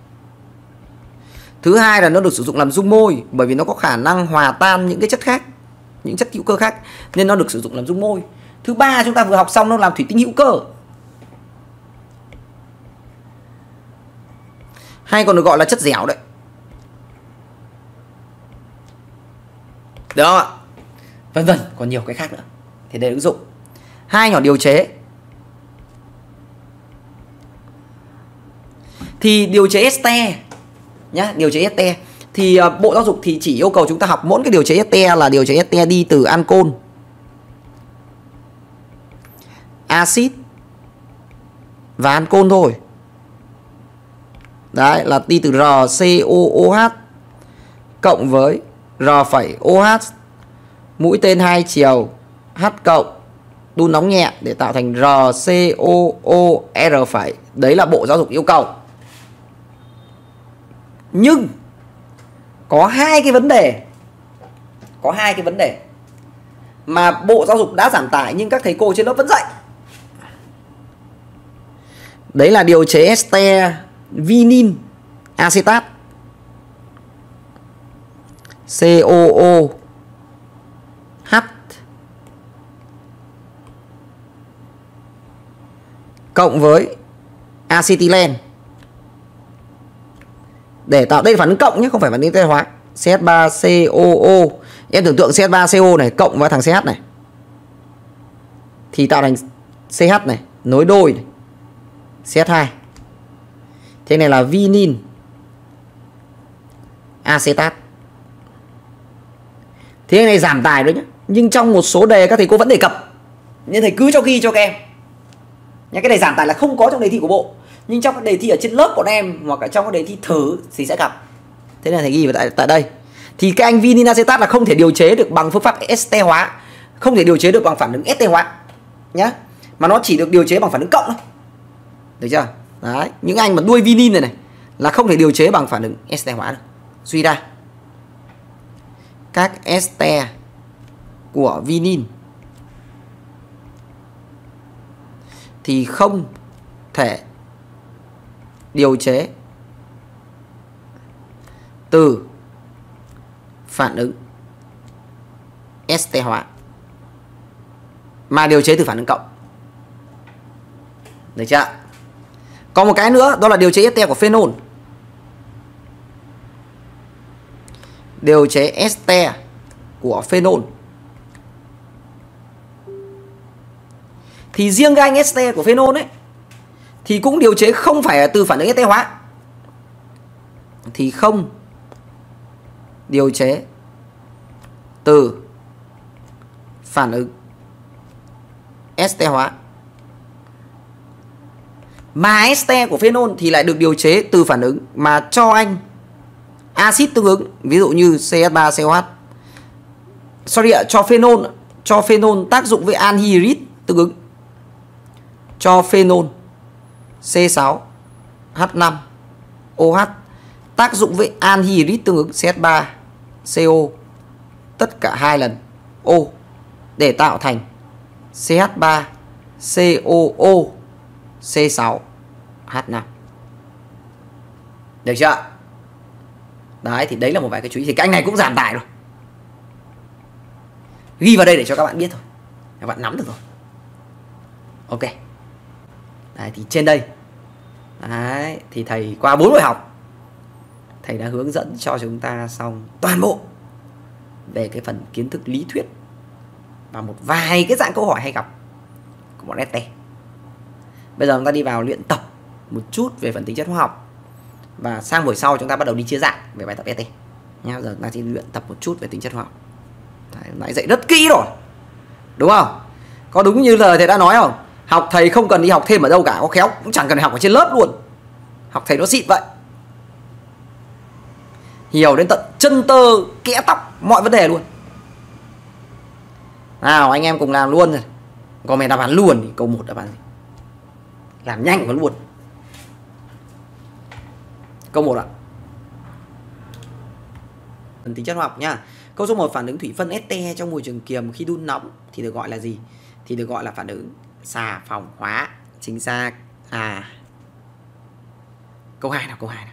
Thứ hai là nó được sử dụng làm dung môi, bởi vì nó có khả năng hòa tan những cái chất khác, những chất hữu cơ khác, nên nó được sử dụng làm dung môi. Thứ ba chúng ta vừa học xong nó làm thủy tinh hữu cơ, hay còn được gọi là chất dẻo đấy. Được không ạ? Vân vân, còn nhiều cái khác nữa. Thì đây là ứng dụng. Hai nhỏ điều chế. Thì điều chế este nhá, điều chế este thì Bộ Giáo dục thì chỉ yêu cầu chúng ta học mỗi cái điều chế este là điều chế este đi từ ancol, axit và ancol thôi. Đấy là đi từ RCOOH cộng với R'OH, mũi tên hai chiều H cộng, đun nóng nhẹ để tạo thành RCOOR'. Đấy là Bộ Giáo dục yêu cầu. Nhưng có hai cái vấn đề mà Bộ Giáo dục đã giảm tải nhưng các thầy cô trên lớp vẫn dạy. Đấy là điều chế este vinin acetat, COOH cộng với acetylen để tạo, đây là phản ứng cộng nhé, không phải phản ứng tê hóa. CH3COO, em tưởng tượng CH3CO này cộng với thằng CH này thì tạo thành CH này, nối đôi này, CH2. Thế này là vinin acetat. Thế này giảm tài đấy nhé, nhưng trong một số đề các thầy cô vẫn đề cập, nên thầy cứ cho ghi cho các em. Cái này giảm tài là không có trong đề thi của bộ, nhưng trong các đề thi ở trên lớp của em hoặc là trong các đề thi thử thì sẽ gặp. Thế nên thầy ghi vào tại đây. Thì cái anh vinin acetat là không thể điều chế được bằng phương pháp este hóa, không thể điều chế được bằng phản ứng este hóa nhá, mà nó chỉ được điều chế bằng phản ứng cộng thôi. Được chưa? Đấy, những anh mà đuôi vinin này là không thể điều chế bằng phản ứng este hóa được. Suy ra các este của vinin thì không thể điều chế từ phản ứng este hóa mà điều chế từ phản ứng cộng. Được chưa? Còn một cái nữa đó là điều chế este của phenol. Điều chế este của phenol thì riêng cái anh este của phenol ấy thì cũng điều chế không phải là từ phản ứng este hóa, thì không điều chế từ phản ứng este hóa, mà este của phenol thì lại được điều chế từ phản ứng mà cho anh axit tương ứng, ví dụ như CH3COH. Sorry ạ, cho phenol tác dụng với anhydrit tương ứng, cho phenol C6H5OH tác dụng với anhydrit tương ứng CH3CO tất cả 2 lần O để tạo thành CH3COO C6H5. Được chưa? Đấy, thì đấy là một vài cái chú ý. Thì cái anh này cũng giảm tải rồi, ghi vào đây để cho các bạn biết thôi, các bạn nắm được rồi. Ok. Đấy, thì trên đây đấy, thì thầy qua 4 buổi học thầy đã hướng dẫn cho chúng ta xong toàn bộ về cái phần kiến thức lý thuyết và một vài cái dạng câu hỏi hay gặp của bọn ST. Bây giờ chúng ta đi vào luyện tập một chút về phần tính chất hóa học, và sang buổi sau chúng ta bắt đầu đi chia dạng về bài tập ST nha. Giờ chúng ta chỉ luyện tập một chút về tính chất hóa học. Đấy, nãy dạy rất kỹ rồi, đúng không? Có đúng như lời thầy đã nói không? Học thầy không cần đi học thêm ở đâu cả, có khéo cũng chẳng cần học ở trên lớp luôn. Học thầy nó xịn vậy, hiểu đến tận chân tơ kẽ tóc mọi vấn đề luôn. Nào anh em cùng làm luôn rồi. Comment đáp án luôn thì câu 1 đáp án gì? Làm nhanh và luôn. Câu 1 ạ. Phần tính chất hóa học nhá. Câu số 1, phản ứng thủy phân este trong môi trường kiềm khi đun nóng thì được gọi là gì? Thì được gọi là phản ứng xà phòng hóa. Chính xác. Câu 2 nào, câu 2 nào.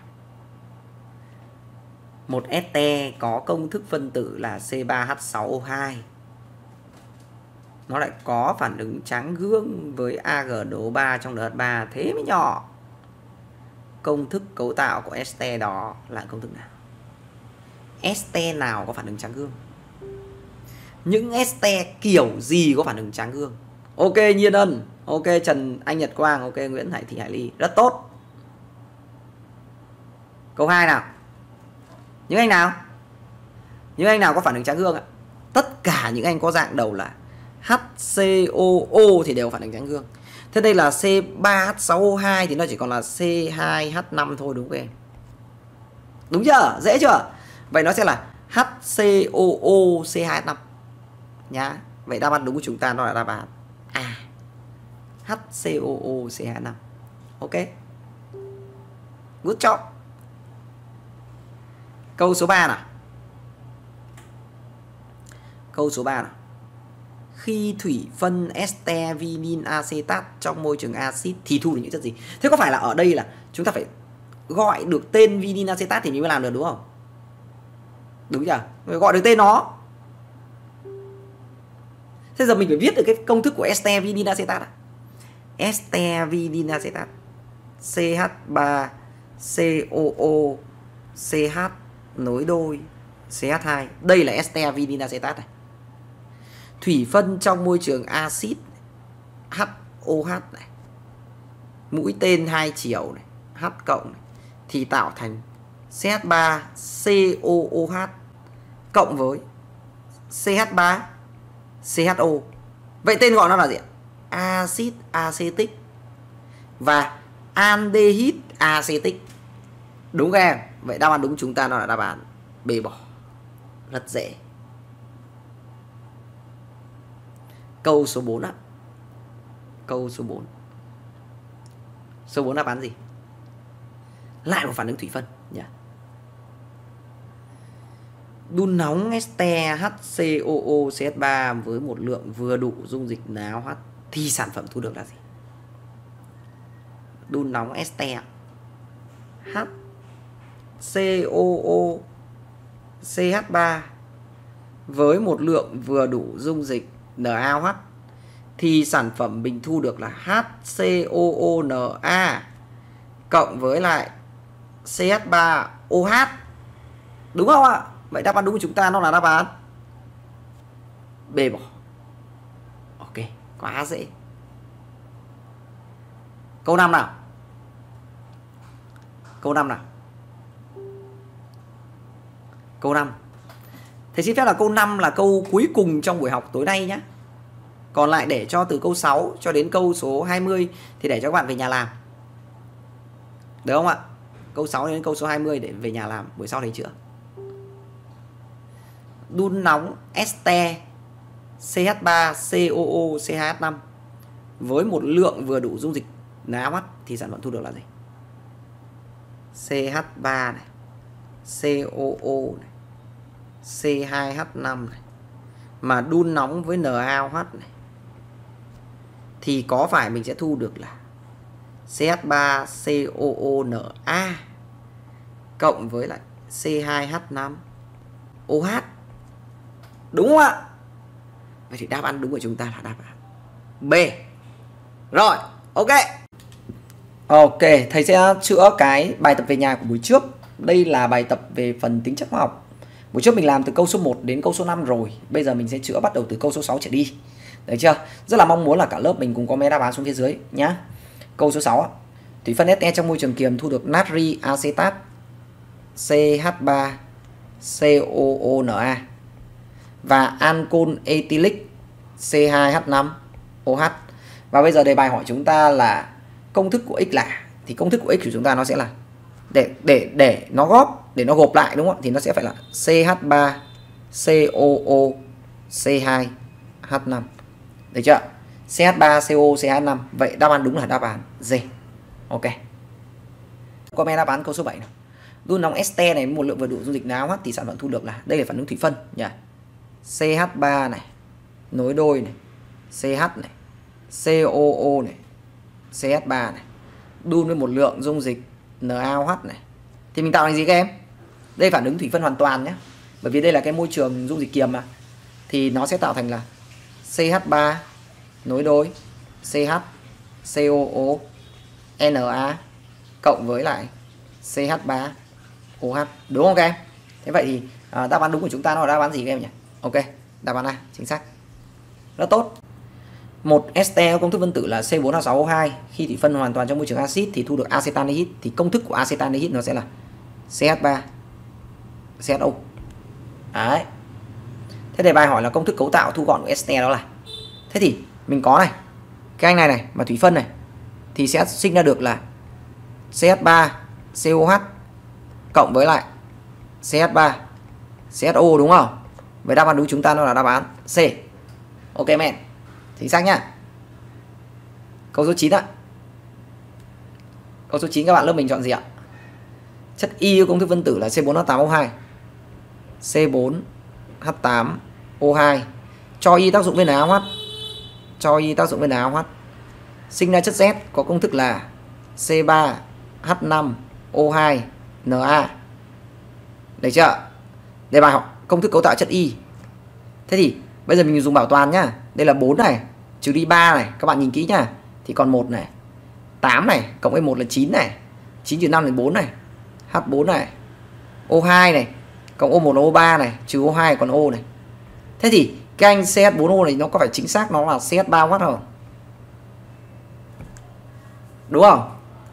Một este có công thức phân tử là C3H6O2. Nó lại có phản ứng tráng gương với AgO3 trong NH3, thế mới nhỏ. Công thức cấu tạo của este đó là công thức nào? Este nào có phản ứng tráng gương? Những este kiểu gì có phản ứng tráng gương? Ok Nhiên Ân, ok Trần Anh Nhật Quang, ok Nguyễn Hải Thị Hải Ly, rất tốt. Câu 2 nào. Những anh nào? Những anh nào có phản ứng tráng gương ạ? Tất cả những anh có dạng đầu là HCOO thì đều phản ứng tráng gương. Thế đây là C3H6O2 thì nó chỉ còn là C2H5 thôi, đúng không em? Đúng chưa? Dễ chưa? Vậy nó sẽ là HCOO C2H5 nhá. Vậy đáp án đúng của chúng ta nó là đáp án A, HCOO C2H5. Ok. Good job. Câu số 3 nào. Câu số 3 nào. Khi thủy phân este vinin acetat trong môi trường axit thì thu được những chất gì? Thế có phải là ở đây là chúng ta phải gọi được tên vinin acetat thì mình mới làm được, đúng không? Đúng chưa? Phải gọi được tên nó. Thế giờ mình phải viết được cái công thức của este vinin acetat. Este vinin acetat CH3COO CH nối đôi CH2. Đây là este vinin acetat này. Thủy phân trong môi trường axit HOH này, mũi tên hai chiều này, H cộng này, thì tạo thành CH3COOH cộng với CH3CHO. Vậy tên gọi nó là gì ạ? Axit acetic và aldehyde acetic. Đúng không em? Vậy đáp án đúng chúng ta nó là đáp án B bỏ. Rất dễ. Câu số 4 ạ. Câu số 4. Số 4 đáp án gì? Lại một phản ứng thủy phân nhỉ? Đun nóng este HCOO CH3 với một lượng vừa đủ dung dịch NaOH thì sản phẩm thu được là gì? Đun nóng este HCOO CH3 với một lượng vừa đủ dung dịch NaOH thì sản phẩm mình thu được là HCOONa cộng với lại CH3OH. Đúng không ạ? Vậy đáp án đúng của chúng ta nó là đáp án B bỏ. Ok, quá dễ. Câu 5 nào. Câu 5 nào. Câu 5. Thầy xin phép là câu 5 là câu cuối cùng trong buổi học tối nay nhé. Còn lại để cho từ câu 6 cho đến câu số 20 thì để cho các bạn về nhà làm. Được không ạ? Câu 6 đến câu số 20 để về nhà làm, buổi sau thầy chữa. Đun nóng este CH3COO CH5 với một lượng vừa đủ dung dịch NaOH thì sản phẩm thu được là gì? CH3 này, COO này, C2H5 này, mà đun nóng với NaOH này thì có phải mình sẽ thu được là CH3COONa cộng với lại C2H5OH. Đúng không ạ? Vậy thì đáp án đúng của chúng ta là đáp án B. Rồi, ok. Ok, thầy sẽ chữa cái bài tập về nhà của buổi trước. Đây là bài tập về phần tính chất hóa học. Buổi trước mình làm từ câu số 1 đến câu số 5 rồi. Bây giờ mình sẽ chữa bắt đầu từ câu số 6 trở đi. Đấy chưa? Rất là mong muốn là cả lớp mình cùng comment đáp án xuống phía dưới nhá. Câu số 6 thủy phân SE trong môi trường kiềm thu được natri acetat CH3 COONa và ancol ethylic C2H5OH. Và bây giờ đề bài hỏi chúng ta là công thức của x là, thì công thức của x của chúng ta nó sẽ là để nó gộp lại đúng không? Thì nó sẽ phải là CH3 COO C2H5. Được chưa? CH3 CO CH5. Vậy đáp án đúng là đáp án D. Ok. Comment đáp án câu số 7 nào. Đun nóng este này một lượng vừa đủ dung dịch NaOH thì sản phẩm thu được là, đây là phản ứng thủy phân nhỉ. CH3 này nối đôi này, CH này, COO này, CH3 này, đun với một lượng dung dịch NaOH này. Thì mình tạo thành gì các em? Đây phản ứng thủy phân hoàn toàn nhé. Bởi vì đây là cái môi trường dung dịch kiềm mà. Thì nó sẽ tạo thành là CH3 nối đôi CH COO Na cộng với lại CH3 OH, đúng không các em? Thế vậy thì đáp án đúng của chúng ta nó là đáp án gì các em nhỉ? Ok, đáp án A chính xác. Rất tốt. Một este công thức phân tử là C4H6O2, khi thủy phân hoàn toàn trong môi trường axit thì thu được acetaldehyde, thì công thức của acetaldehyde nó sẽ là CH3 CHO. Đấy. Thế đề bài hỏi là công thức cấu tạo thu gọn của este đó là. Thế thì mình có này, cái anh này mà thủy phân này thì sẽ sinh ra được là CH3 COH cộng với lại CH3 CHO, đúng không? Vậy đáp án đúng chúng ta nó là đáp án C. Ok mẹ. Chính xác nhá. Câu số 9 ạ. Câu số 9 các bạn lớp mình chọn gì ạ? Chất Y công thức phân tử là C4H8O2. C4H8O2 cho Y tác dụng với NaOH. Cho Y tác dụng với NaOH. Sinh ra chất Z có công thức là C3H5O2 Na. Được chưa? Đề bài học công thức cấu tạo chất Y. Thế thì bây giờ mình dùng bảo toàn nhá. Đây là 4 này, trừ đi 3 này, các bạn nhìn kỹ nhá. Thì còn 1 này, 8 này, cộng với 1 là 9 này. 9 trừ 5 là 4 này. H4 này. O2 này, cộng O1 là O3 này, trừ O2 còn O này. Thế thì cái anh CH4O này nó có phải chính xác nó là CH3OH không? Đúng không?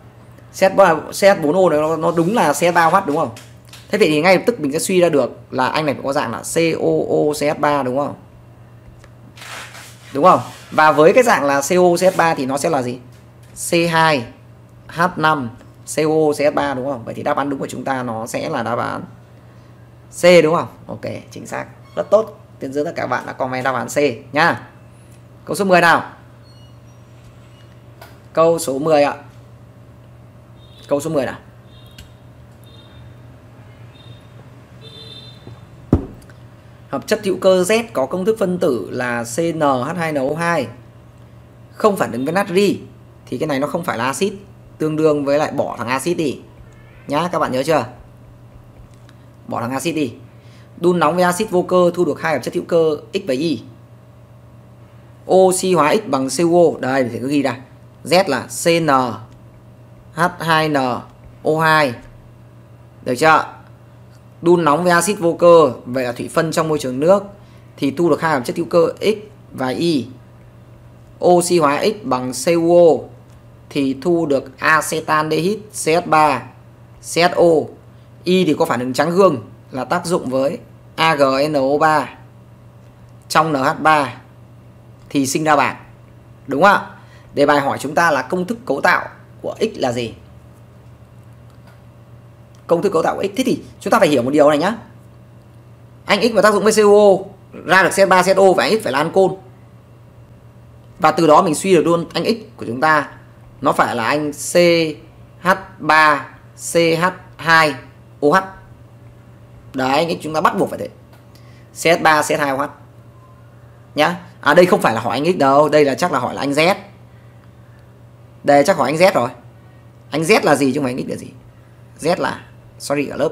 CH4O này nó đúng là CH3OH đúng không? Thế vậy thì ngay lập tức mình sẽ suy ra được là anh này phải có dạng là COOCH3 đúng không? Đúng không? Và với cái dạng là COOCH3 thì nó sẽ là gì? C2H5 COOCH3 đúng không? Vậy thì đáp án đúng của chúng ta nó sẽ là đáp án C đúng không? Ok, chính xác. Rất tốt. Tiến dưới tất cả các bạn đã comment đáp án C nhá. Câu số 10 nào. Câu số 10 ạ. Câu số 10 nào. Hợp chất hữu cơ Z có công thức phân tử là CnH2nO2, không phản ứng với natri thì cái này nó không phải là axit, tương đương với lại bỏ thằng axit đi nhá, các bạn nhớ chưa? Bỏ thằng axit đi. Đun nóng với axit vô cơ thu được hai hợp chất hữu cơ X và Y. Oxy hóa X bằng CO. Đây thì cứ ghi ra. Z là CnH2nO2. Được chưa? Đun nóng với axit vô cơ, vậy là thủy phân trong môi trường nước thì thu được hai hợp chất hữu cơ X và Y. Oxy hóa X bằng CO thì thu được acetaldehyde CH3 CHO. Y thì có phản ứng trắng gương là tác dụng với AgNO3 trong NH3 thì sinh ra bạc. Đúng không ạ? Đề bài hỏi chúng ta là công thức cấu tạo của X là gì? Công thức cấu tạo của X. Thế thì chúng ta phải hiểu một điều này nhá. Anh X mà tác dụng với CO ra được CH3CHO và anh X phải là ancol. Và từ đó mình suy được luôn anh X của chúng ta nó phải là anh CH3CH2OH. Đấy, anh X chúng ta bắt buộc phải thế. CH3CH2OH nhá. À đây không phải là hỏi anh X đâu, đây là chắc là hỏi là anh Z. Đây chắc hỏi anh Z rồi. Anh Z là gì chứ không phải anh X là gì. Z là sorry cả lớp.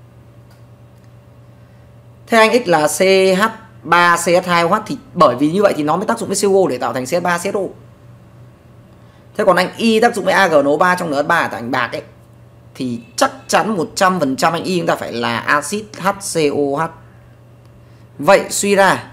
Thế anh X là CH3CH2OH thì bởi vì như vậy thì nó mới tác dụng với CO để tạo thành CH3CHO. Thế còn anh Y tác dụng với AgNO3 trong NH3 tại anh bạc ấy thì chắc chắn 100% anh Y chúng ta phải là axit HCOH. Vậy suy ra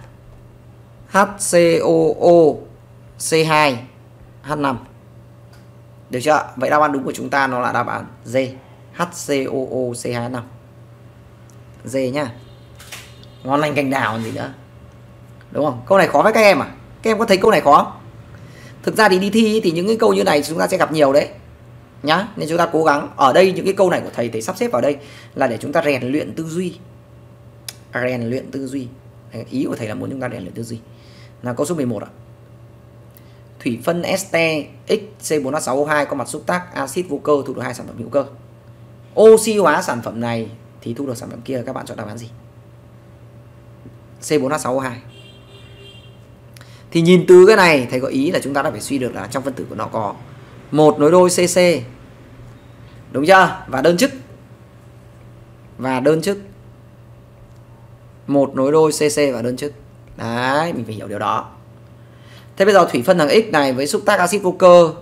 HCOOC2H5. Được chưa? Vậy đáp án đúng của chúng ta nó là đáp án D, HCOOC2H5. D nhá. Ngon lành cành đào còn gì nữa. Đúng không? Câu này khó với các em à? Các em có thấy câu này khó không? Thực ra thì đi thi thì những cái câu như này chúng ta sẽ gặp nhiều đấy nhá, nên chúng ta cố gắng. Ở đây những cái câu này của thầy sắp xếp vào đây là để chúng ta rèn luyện tư duy. Rèn luyện tư duy. Ý của thầy là muốn chúng ta rèn luyện tư duy. Là câu số 11 ạ. Thủy phân este XC4H6O2 có mặt xúc tác axit vô cơ thu được 2 sản phẩm hữu cơ. Oxy hóa sản phẩm này thì thu được sản phẩm kia, các bạn chọn đáp án gì? C4H6O2. Thì nhìn từ cái này thầy có ý là chúng ta đã phải suy được là trong phân tử của nó có một nối đôi CC. Đúng chưa? Và đơn chức. Và đơn chức. Một nối đôi CC và đơn chức. Đấy, mình phải hiểu điều đó. Thế bây giờ thủy phân thằng X này với xúc tác axit vô cơ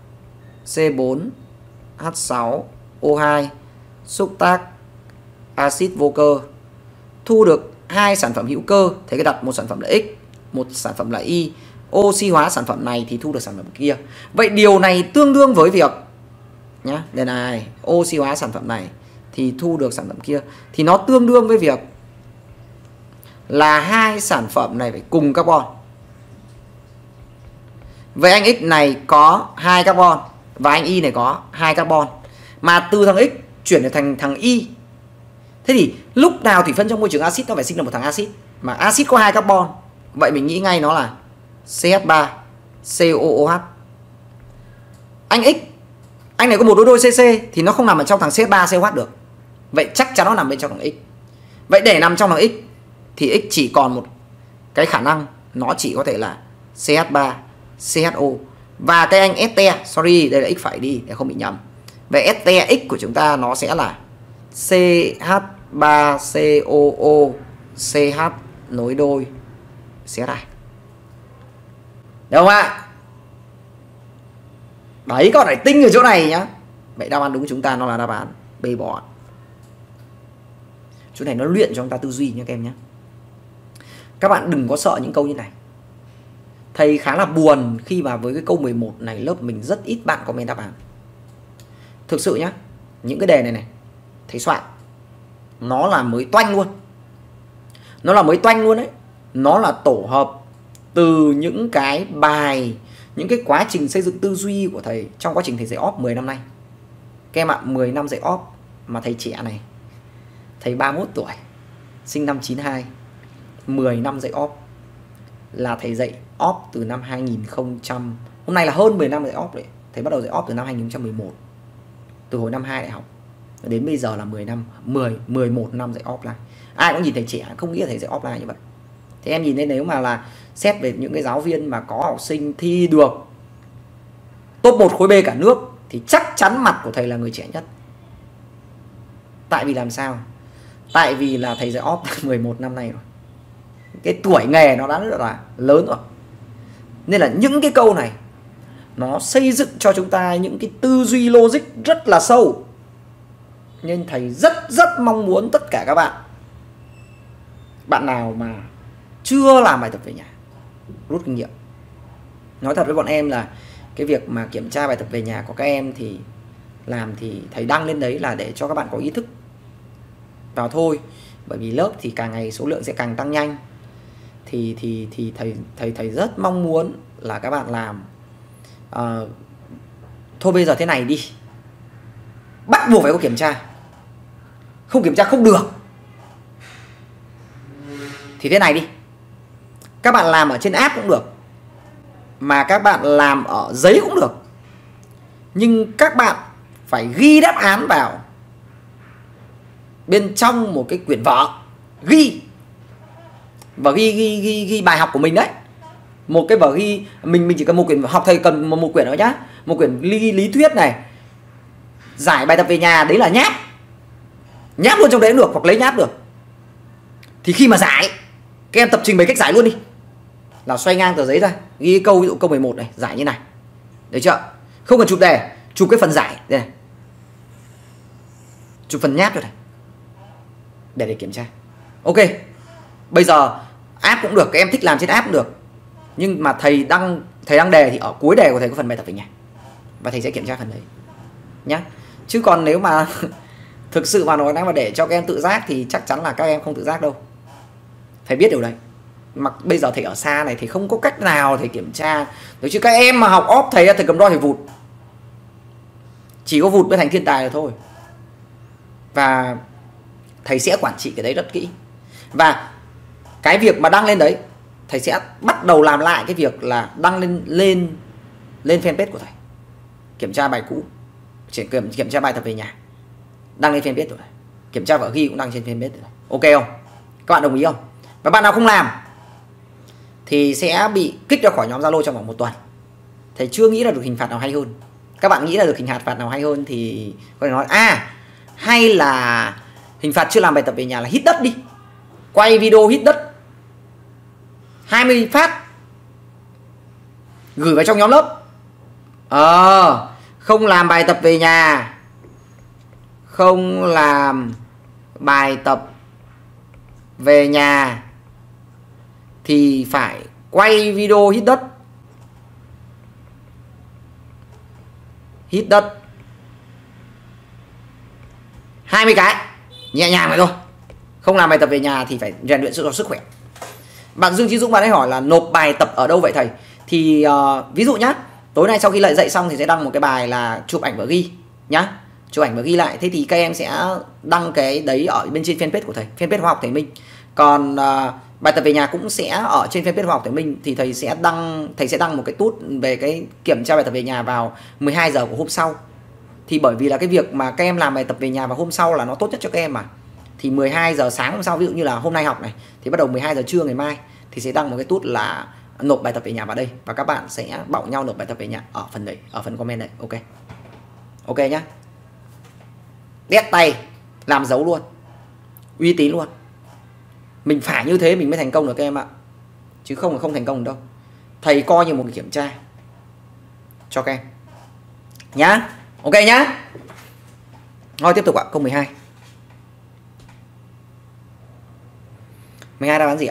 C4H6O2 xúc tác axit vô cơ thu được 2 sản phẩm hữu cơ. Thế cái đặt một sản phẩm là X, một sản phẩm là Y. Oxy hóa sản phẩm này thì thu được sản phẩm kia. Vậy điều này tương đương với việc nhá, đây này, oxy hóa sản phẩm này thì thu được sản phẩm kia, thì nó tương đương với việc là 2 sản phẩm này phải cùng carbon. Vậy anh X này có 2 carbon và anh Y này có 2 carbon. Mà từ thằng X chuyển được thành thằng Y. Thế thì lúc nào thủy phân trong môi trường axit nó phải sinh ra một thằng axit. Mà axit có 2 carbon. Vậy mình nghĩ ngay nó là CH3 COOH. Anh X, anh này có một nối đôi CC thì nó không nằm ở trong thằng CH3 COH được. Vậy chắc chắn nó nằm bên trong thằng X. Vậy để nằm trong thằng X thì X chỉ còn một cái khả năng, nó chỉ có thể là CH3 CHO. Và cái anh este, sorry, đây là X phải đi để không bị nhầm. Vậy este X của chúng ta nó sẽ là CH3COO CH nối đôi CH2. Được không ạ? Đấy, con này tinh ở chỗ này nhá. Vậy đáp án đúng của chúng ta nó là đáp án B bỏ. Chỗ này nó luyện cho chúng ta tư duy nha các em nhé. Các bạn đừng có sợ những câu như này. Thầy khá là buồn khi mà với cái câu 11 này lớp mình rất ít bạn comment đáp án. Thực sự nhá, những cái đề này thầy soạn nó là mới toanh luôn. Nó là mới toanh luôn đấy. Nó là tổ hợp từ những cái bài, những cái quá trình xây dựng tư duy của thầy trong quá trình thầy dạy OP 10 năm nay. Các em ạ, 10 năm dạy OP mà thầy trẻ này. Thầy 31 tuổi, sinh năm 92. 10 năm dạy OP là thầy dạy OP từ năm 2000. Hôm nay là hơn 10 năm dạy OP đấy. Thầy bắt đầu dạy OP từ năm 2011. Từ hồi năm 2 đại học đến bây giờ là 11 năm dạy offline. Ai cũng nhìn thầy trẻ không nghĩ là thầy dạy offline như vậy. Thế em nhìn thấy nếu mà là xét về những cái giáo viên mà có học sinh thi được top 1 khối B cả nước thì chắc chắn mặt của thầy là người trẻ nhất. Tại vì làm sao? Tại vì là thầy dạy off 11 năm nay rồi. Cái tuổi nghề nó đã rất là lớn rồi. Nên là những cái câu này nó xây dựng cho chúng ta những cái tư duy logic rất là sâu. Nên thầy rất mong muốn tất cả các bạn nào mà chưa làm bài tập về nhà rút kinh nghiệm. Nói thật với bọn em là cái việc mà kiểm tra bài tập về nhà của các em thì làm thì thầy đăng lên đấy là để cho các bạn có ý thức vào thôi. Bởi vì lớp thì càng ngày số lượng sẽ càng tăng nhanh. Thì thầy rất mong muốn là các bạn làm thôi bây giờ thế này đi, bắt buộc phải có kiểm tra, không kiểm tra không được. Thì thế này đi, các bạn làm ở trên app cũng được, mà các bạn làm ở giấy cũng được, nhưng các bạn phải ghi đáp án vào bên trong một cái quyển vở, ghi và ghi bài học của mình đấy. Một cái vở ghi, mình chỉ cần một quyển học, thầy cần một quyển nữa nhá, một quyển lý thuyết này, giải bài tập về nhà đấy là nháp luôn trong đấy cũng được, hoặc lấy nháp được. Thì khi mà giải, các em tập trình bày cách giải luôn đi, là xoay ngang tờ giấy ra, ghi câu, ví dụ câu 11 này giải như này, được chưa? Không cần chụp đề, chụp cái phần giải đây này. Chụp phần nháp cho này để kiểm tra. Ok, bây giờ app cũng được, các em thích làm trên app cũng được, nhưng mà thầy đăng đề thì ở cuối đề của thầy có phần bài tập về nhà và thầy sẽ kiểm tra phần đấy nhá. Chứ còn nếu mà thực sự mà nói mà để cho các em tự giác thì chắc chắn là các em không tự giác đâu, thầy biết điều đấy. Mà bây giờ thầy ở xa này thì không có cách nào thầy kiểm tra được, chứ các em mà học óp thầy cầm đo thầy vụt, chỉ có vụt mới thành thiên tài rồi thôi. Và thầy sẽ quản trị cái đấy rất kỹ. Và cái việc mà đăng lên đấy, thầy sẽ bắt đầu làm lại cái việc là đăng lên fanpage của thầy, kiểm tra bài cũ, kiểm tra bài tập về nhà, đăng lên fanpage rồi, kiểm tra vở ghi cũng đăng trên fanpage rồi. Ok không? Các bạn đồng ý không? Và bạn nào không làm thì sẽ bị kích ra khỏi nhóm Zalo trong vòng 1 tuần. Thầy chưa nghĩ là được hình phạt nào hay hơn. Các bạn nghĩ là được hình phạt nào hay hơn thì có thể nói hay là hình phạt chưa làm bài tập về nhà là hít đất đi, quay video hít đất 20 phát gửi vào trong nhóm lớp. Không làm bài tập về nhà, không làm bài tập về nhà thì phải quay video hít đất. Hít đất 20 cái nhẹ nhàng vậy thôi. Không làm bài tập về nhà thì phải rèn luyện cho sức khỏe. Bạn Dương Chí Dũng bạn ấy hỏi là nộp bài tập ở đâu vậy thầy? Thì ví dụ nhá, tối nay sau khi dậy xong thì sẽ đăng một cái bài là chụp ảnh và ghi nhá, chụp ảnh và ghi lại. Thế thì các em sẽ đăng cái đấy ở bên trên fanpage của thầy, fanpage Khoa học Thầy Minh. Còn bài tập về nhà cũng sẽ ở trên fanpage Khoa học Thầy Minh, thì thầy sẽ đăng một cái tút về cái kiểm tra bài tập về nhà vào 12 giờ của hôm sau. Thì bởi vì là cái việc mà các em làm bài tập về nhà vào hôm sau là nó tốt nhất cho các em mà. Thì 12 giờ sáng hôm sau, ví dụ như là hôm nay học này thì bắt đầu 12 giờ trưa ngày mai thì sẽ đăng một cái tút là nộp bài tập về nhà vào đây, và các bạn sẽ bảo nhau nộp bài tập về nhà ở phần đấy, ở phần comment này. Ok. Ok nhá. Đét tay làm dấu luôn, uy tín luôn. Mình phải như thế mình mới thành công được các em ạ, chứ không là không thành công được đâu. Thầy coi như một cái kiểm tra cho các em nhá. Ok nhá. Thôi tiếp tục ạ. Câu 12. 12 đáp án gì ạ?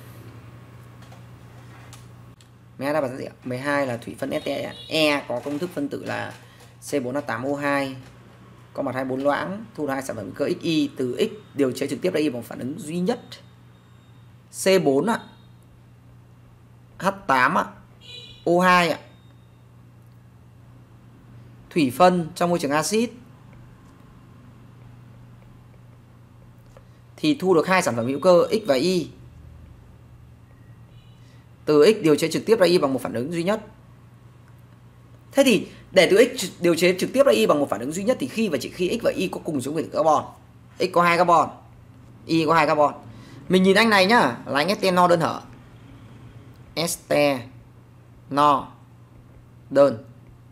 12 đáp án gì ạ? 12 là thủy phân SE có công thức phân tử là C4H8O2, có mặt 24 loãng, thu được 2 sản phẩm hữu cơ XY, từ X điều chế trực tiếp ra Y bằng phản ứng duy nhất. C4 ạ, H8 ạ, O2 ạ. Thủy phân trong môi trường axit thì thu được 2 sản phẩm hữu cơ X và Y. Từ X điều chế trực tiếp ra Y bằng một phản ứng duy nhất. Thế thì để từ X điều chế trực tiếp ra Y bằng một phản ứng duy nhất thì khi và chỉ khi X và Y có cùng số nguyên tử carbon. X có 2 carbon, Y có 2 carbon. Mình nhìn anh này nhá, là anh este no đơn hở. Este no đơn.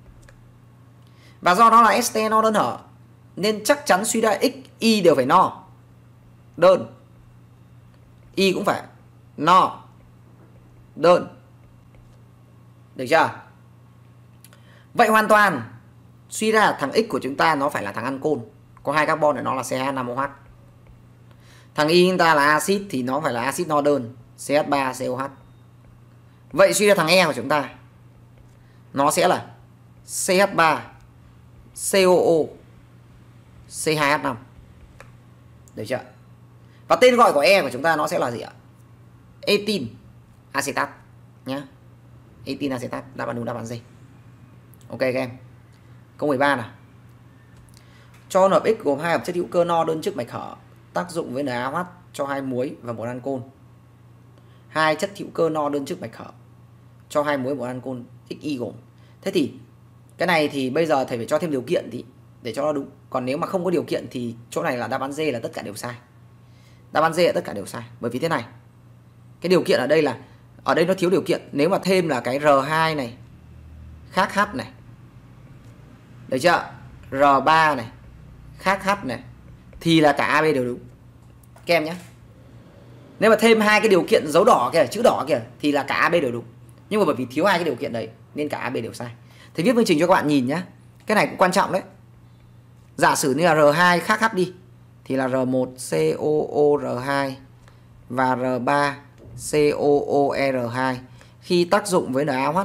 Và do nó là este no đơn hở nên chắc chắn suy ra X, Y đều phải no đơn, Y cũng phải no đơn. Được chưa? Vậy hoàn toàn suy ra thằng X của chúng ta nó phải là thằng ancol, có 2 carbon để nó là CH5OH. Thằng Y chúng ta là axit thì nó phải là axit no đơn, CH3COH. Vậy suy ra thằng E của chúng ta nó sẽ là CH3 COO C2H5. Được chưa? Và tên gọi của E của chúng ta nó sẽ là gì ạ? Etin acetat nhá. Etin acetat, đáp án đúng, đáp án gì? Ok các em. Câu 13 nào. Cho hợp X gồm 2 hợp chất hữu cơ no đơn trước mạch hở, tác dụng với NaOH cho 2 muối và 1 ancol. 2 chất hữu cơ no đơn trước mạch hở cho 2 muối 1 ancol, XY gồm. Thế thì cái này thì bây giờ thầy phải cho thêm điều kiện thì để cho nó đúng. Còn nếu mà không có điều kiện thì chỗ này là đáp án D là tất cả đều sai. Đáp án D là tất cả đều sai. Bởi vì thế này, cái điều kiện ở đây là ở đây nó thiếu điều kiện. Nếu mà thêm là cái R2 này khác H này, được chưa? R3 này khác H này thì là cả AB đều đúng các em nhé. Nếu mà thêm 2 cái điều kiện dấu đỏ kìa, chữ đỏ kìa thì là cả AB đều đúng. Nhưng mà bởi vì thiếu 2 cái điều kiện đấy nên cả AB đều sai. Thầy viết phương trình cho các bạn nhìn nhé. Cái này cũng quan trọng đấy. Giả sử như là R2 khác H đi thì là R1 COOR2 và R3 COOR2. Khi tác dụng với NaOH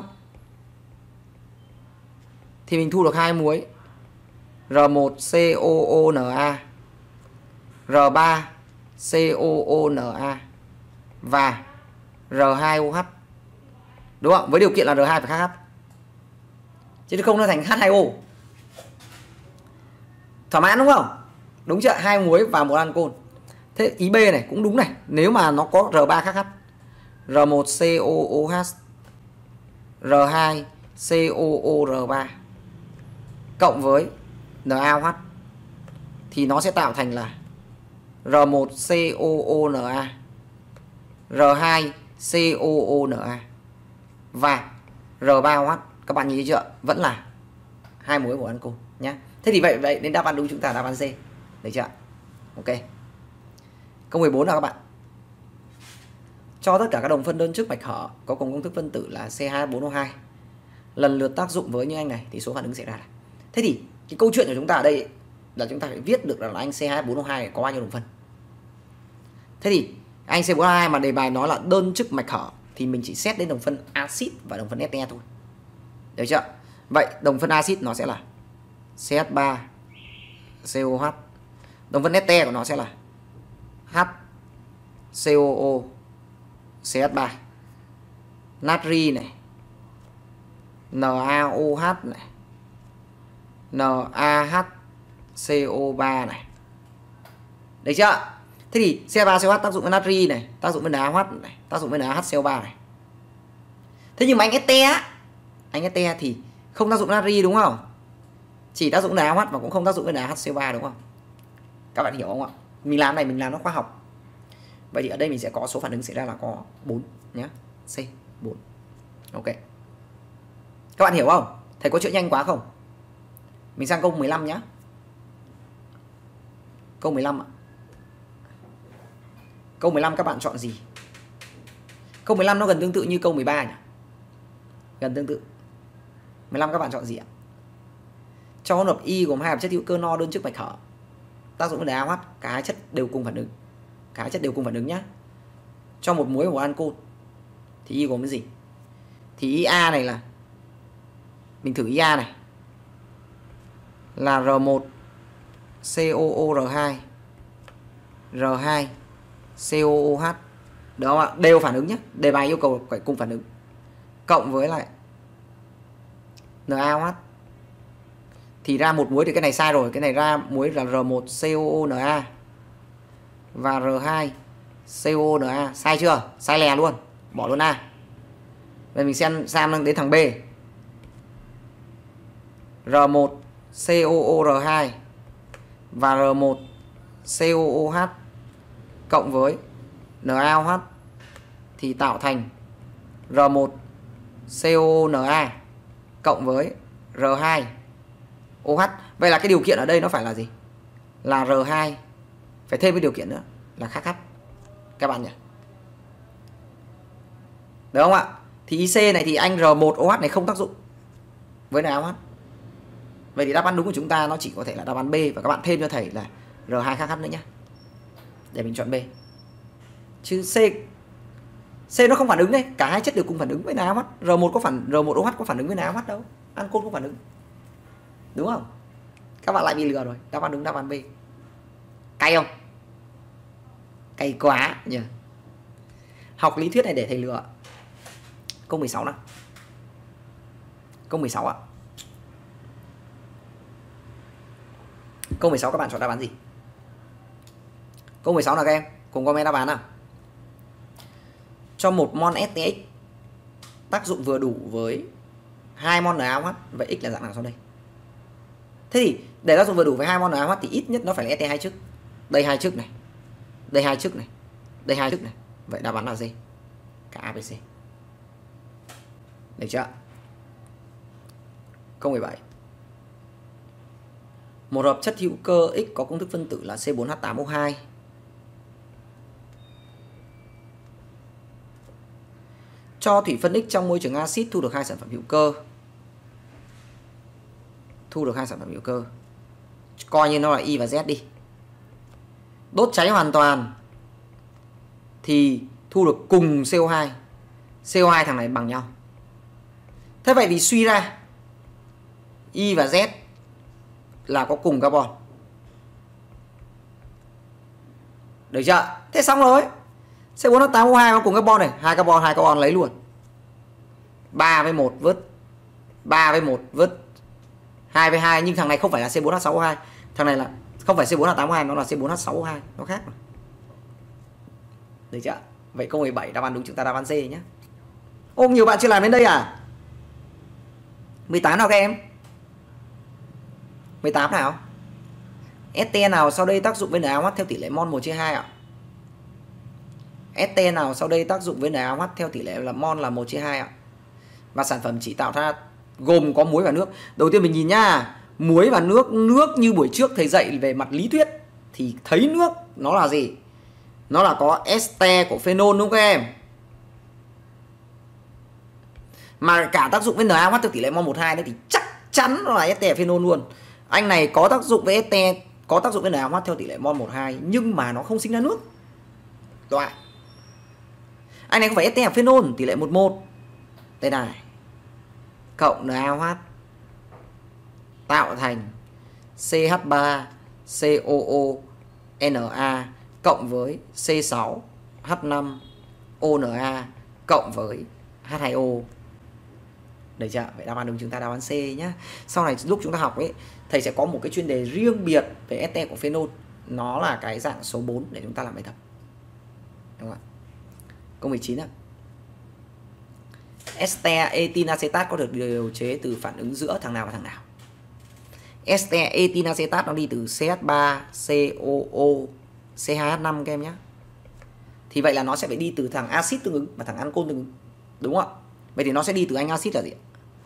thì mình thu được hai muối R1 COONa, R3 COONa và R2OH. Đúng không? Với điều kiện là R2 phải khác H. Chứ không nó thành H2O. Thỏa mãn đúng không? Đúng chưa? Hai muối và một ancol. Thế ý B này cũng đúng này. Nếu mà nó có R3 khác H, R1 COOH, R2 COOR3 cộng với NaOH thì nó sẽ tạo thành là R1 COONa, R2 COONa và R3OH. Các bạn nhìn thấy chưa? Vẫn là hai muối của ancol nhé. Thế thì vậy đến đáp án đúng chúng ta đáp án C. Được chưa? Ok. Câu 14 nào các bạn. Cho tất cả các đồng phân đơn chức mạch hở có cùng công thức phân tử là C2H4O2 lần lượt tác dụng với những anh này thì số phản ứng xảy ra này. Thế thì cái câu chuyện của chúng ta ở đây là chúng ta phải viết được là anh C2H4O2 này có bao nhiêu đồng phân. Thế thì anh C4H2 mà đề bài nói là đơn chức mạch hở thì mình chỉ xét đến đồng phân axit và đồng phân este thôi. Được chưa? Vậy đồng phân axit nó sẽ là CH3 COH. Đồng phân este của nó sẽ là HCOO CH3. Natri này, NaOH này, NaHCO3 này. Được chưa? Thế thì CH3COH tác dụng với natri này, tác dụng với NaOH này, tác dụng với NaHCO3 này. Thế nhưng mà anh este thì không tác dụng natri đúng không? Chỉ tác dụng với NaOH và cũng không tác dụng với NaHCO3 đúng không? Các bạn hiểu không ạ? Mình làm này mình làm nó khoa học. Vậy thì ở đây mình sẽ có số phản ứng xảy ra là có 4 nhé. C 4. Ok. Các bạn hiểu không? Thầy có chuyện nhanh quá không? Mình sang câu 15 nhé. Câu 15 ạ. Câu 15 các bạn chọn gì? Câu 15 nó gần tương tự như câu 13 nhỉ? Gần tương tự. 15 các bạn chọn gì ạ? Cho hỗn hợp Y gồm hai hợp chất hữu cơ no đơn chức mạch hở. Tác dụng với NaOH, cả hai chất đều cùng phản ứng. Cả hai chất đều cùng phản ứng nhá. Cho một muối và một ancol thì Y gồm cái gì? Thì IA này là mình thử IA này là R1 COOR2 R2 COOH. Được không ạ? Đều phản ứng nhé. Đề bài yêu cầu phải cùng phản ứng. Cộng với lại NaOH thì ra một muối thì cái này sai rồi. Cái này ra muối là R1 COONa và R2 COONa. Sai chưa? Sai lè luôn. Bỏ luôn A. Vậy mình xem sang đến thằng B. R1 COOR2 và R1 COOH cộng với NaOH thì tạo thành R1 COONa cộng với R2 OH. Vậy là cái điều kiện ở đây nó phải là gì? Là R2 phải thêm cái điều kiện nữa là khác H. Các bạn nhỉ? Được không ạ? Thì IC này thì anh R1OH này không tác dụng với NaOH. Vậy thì đáp án đúng của chúng ta nó chỉ có thể là đáp án B. Và các bạn thêm cho thầy là R2 khác H nữa nhé. Để mình chọn B. Chứ C nó không phản ứng đấy. Cả hai chất đều cùng phản ứng với NaOH. R1OH có phản ứng với NaOH đâu. Ancol có phản ứng. Đúng không? Các bạn lại bị lừa rồi. Đáp án đúng đáp án B. Cay không? Cay quá nhỉ. Học lý thuyết này để thầy lừa. Câu 16 nào. Câu 16 ạ. Câu 16 các bạn chọn đáp án gì? Câu 16 là các em cùng comment đáp án nào. Cho 1 mol STX tác dụng vừa đủ với 2 mol NaOH. Vậy X là dạng nào sau đây? Thế thì để tác dụng vừa đủ với 2 mol NaOH thì ít nhất nó phải là ST2 chức. Đây 2 chức này. Đây 2 chức này. Đây 2 chức này. Vậy đáp án là gì? Cả A, B, C. Được chưa? Câu 17. Một hợp chất hữu cơ X có công thức phân tử là C4H8O2. Cho thủy phân X trong môi trường axit thu được hai sản phẩm hữu cơ. thu được 2 sản phẩm hữu cơ. Coi như nó là Y và Z đi. Đốt cháy hoàn toàn thì thu được cùng CO2. CO2 thằng này bằng nhau. Thế vậy thì suy ra Y và Z là có cùng carbon. Được chưa? Thế xong rồi. C4H8O2 có cùng carbon này, hai carbon lấy luôn. 3 với 1 vứt. 3 với 1 vứt. 2 với 2, nhưng thằng này không phải là C4H6O2. Thằng này là không phải C4H8O2, nó là C4H6O2, nó khác mà. Được chưa? Vậy câu 17 đáp án đúng chúng ta đáp án C nhé. Ô, nhiều bạn chưa làm đến đây à? 18 nào các em? 18 nào? ST nào sau đây tác dụng với NaOH theo tỷ lệ mol 1/2 ạ? ST nào sau đây tác dụng với NaOH theo tỷ lệ là mol là 1/2 ạ? Và sản phẩm chỉ tạo ra gồm có muối và nước. Đầu tiên mình nhìn nhá, muối và nước. Nước như buổi trước thầy dạy về mặt lý thuyết thì thấy nước nó là gì? Nó là có ester của phenol đúng không các em? Mà cả tác dụng với NaOH theo tỷ lệ mol 1/2 đấy thì chắc chắn nó là ester phenol luôn. Anh này có tác dụng với ester, có tác dụng với NaOH theo tỷ lệ mol 1/2 nhưng mà nó không sinh ra nước. Đoạn. Anh này không phải ester phenol tỷ lệ 1:1. Đây này. Cộng NaOH tạo thành CH3COO Na cộng với C6H5ONa cộng với H2O. Được chưa? Vậy đáp án đúng chúng ta đáp án C nhé. Sau này lúc chúng ta học ấy, thầy sẽ có một cái chuyên đề riêng biệt về ester của phenol. Nó là cái dạng số 4 để chúng ta làm bài tập. Đúng không ạ? Câu 19 ạ. Ester etin acetat có được điều chế từ phản ứng giữa thằng nào và thằng nào? Ester etin acetat nó đi từ CH3COO C2H5 các em nhé. Thì vậy là nó sẽ phải đi từ thằng axit tương ứng và thằng ancol tương ứng. Đúng không ạ? Vậy thì nó sẽ đi từ anh axit là gì?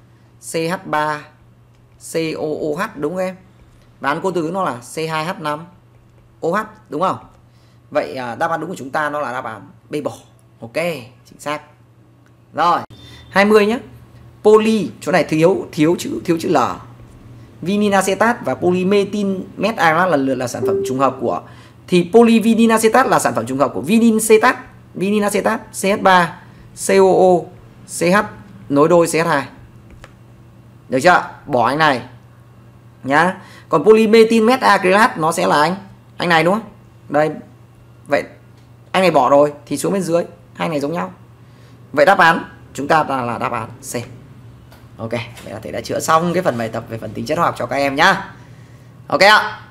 CH3COOH đúng không em? Và ancol tương ứng nó là C2H5OH đúng không? Vậy đáp án đúng của chúng ta nó là đáp án B bỏ. Ok, chính xác. Rồi, 20 nhé. Poly, chỗ này thiếu chữ L. Vinin acetat và polymethyl methalat lần lượt là sản phẩm trùng hợp của, thì polyvinin acetat là sản phẩm trùng hợp của vinin acetat CH3 COO CH nối đôi CH2. Được chưa? Bỏ anh này nhá. Còn polymethyl methacrylat nó sẽ là anh này đúng không? Đây. Vậy anh này bỏ rồi thì xuống bên dưới, hai này giống nhau. Vậy đáp án chúng ta là đáp án C. Ok, vậy là thầy đã chữa xong cái phần bài tập về phần tính chất hóa học cho các em nhá. Ok ạ.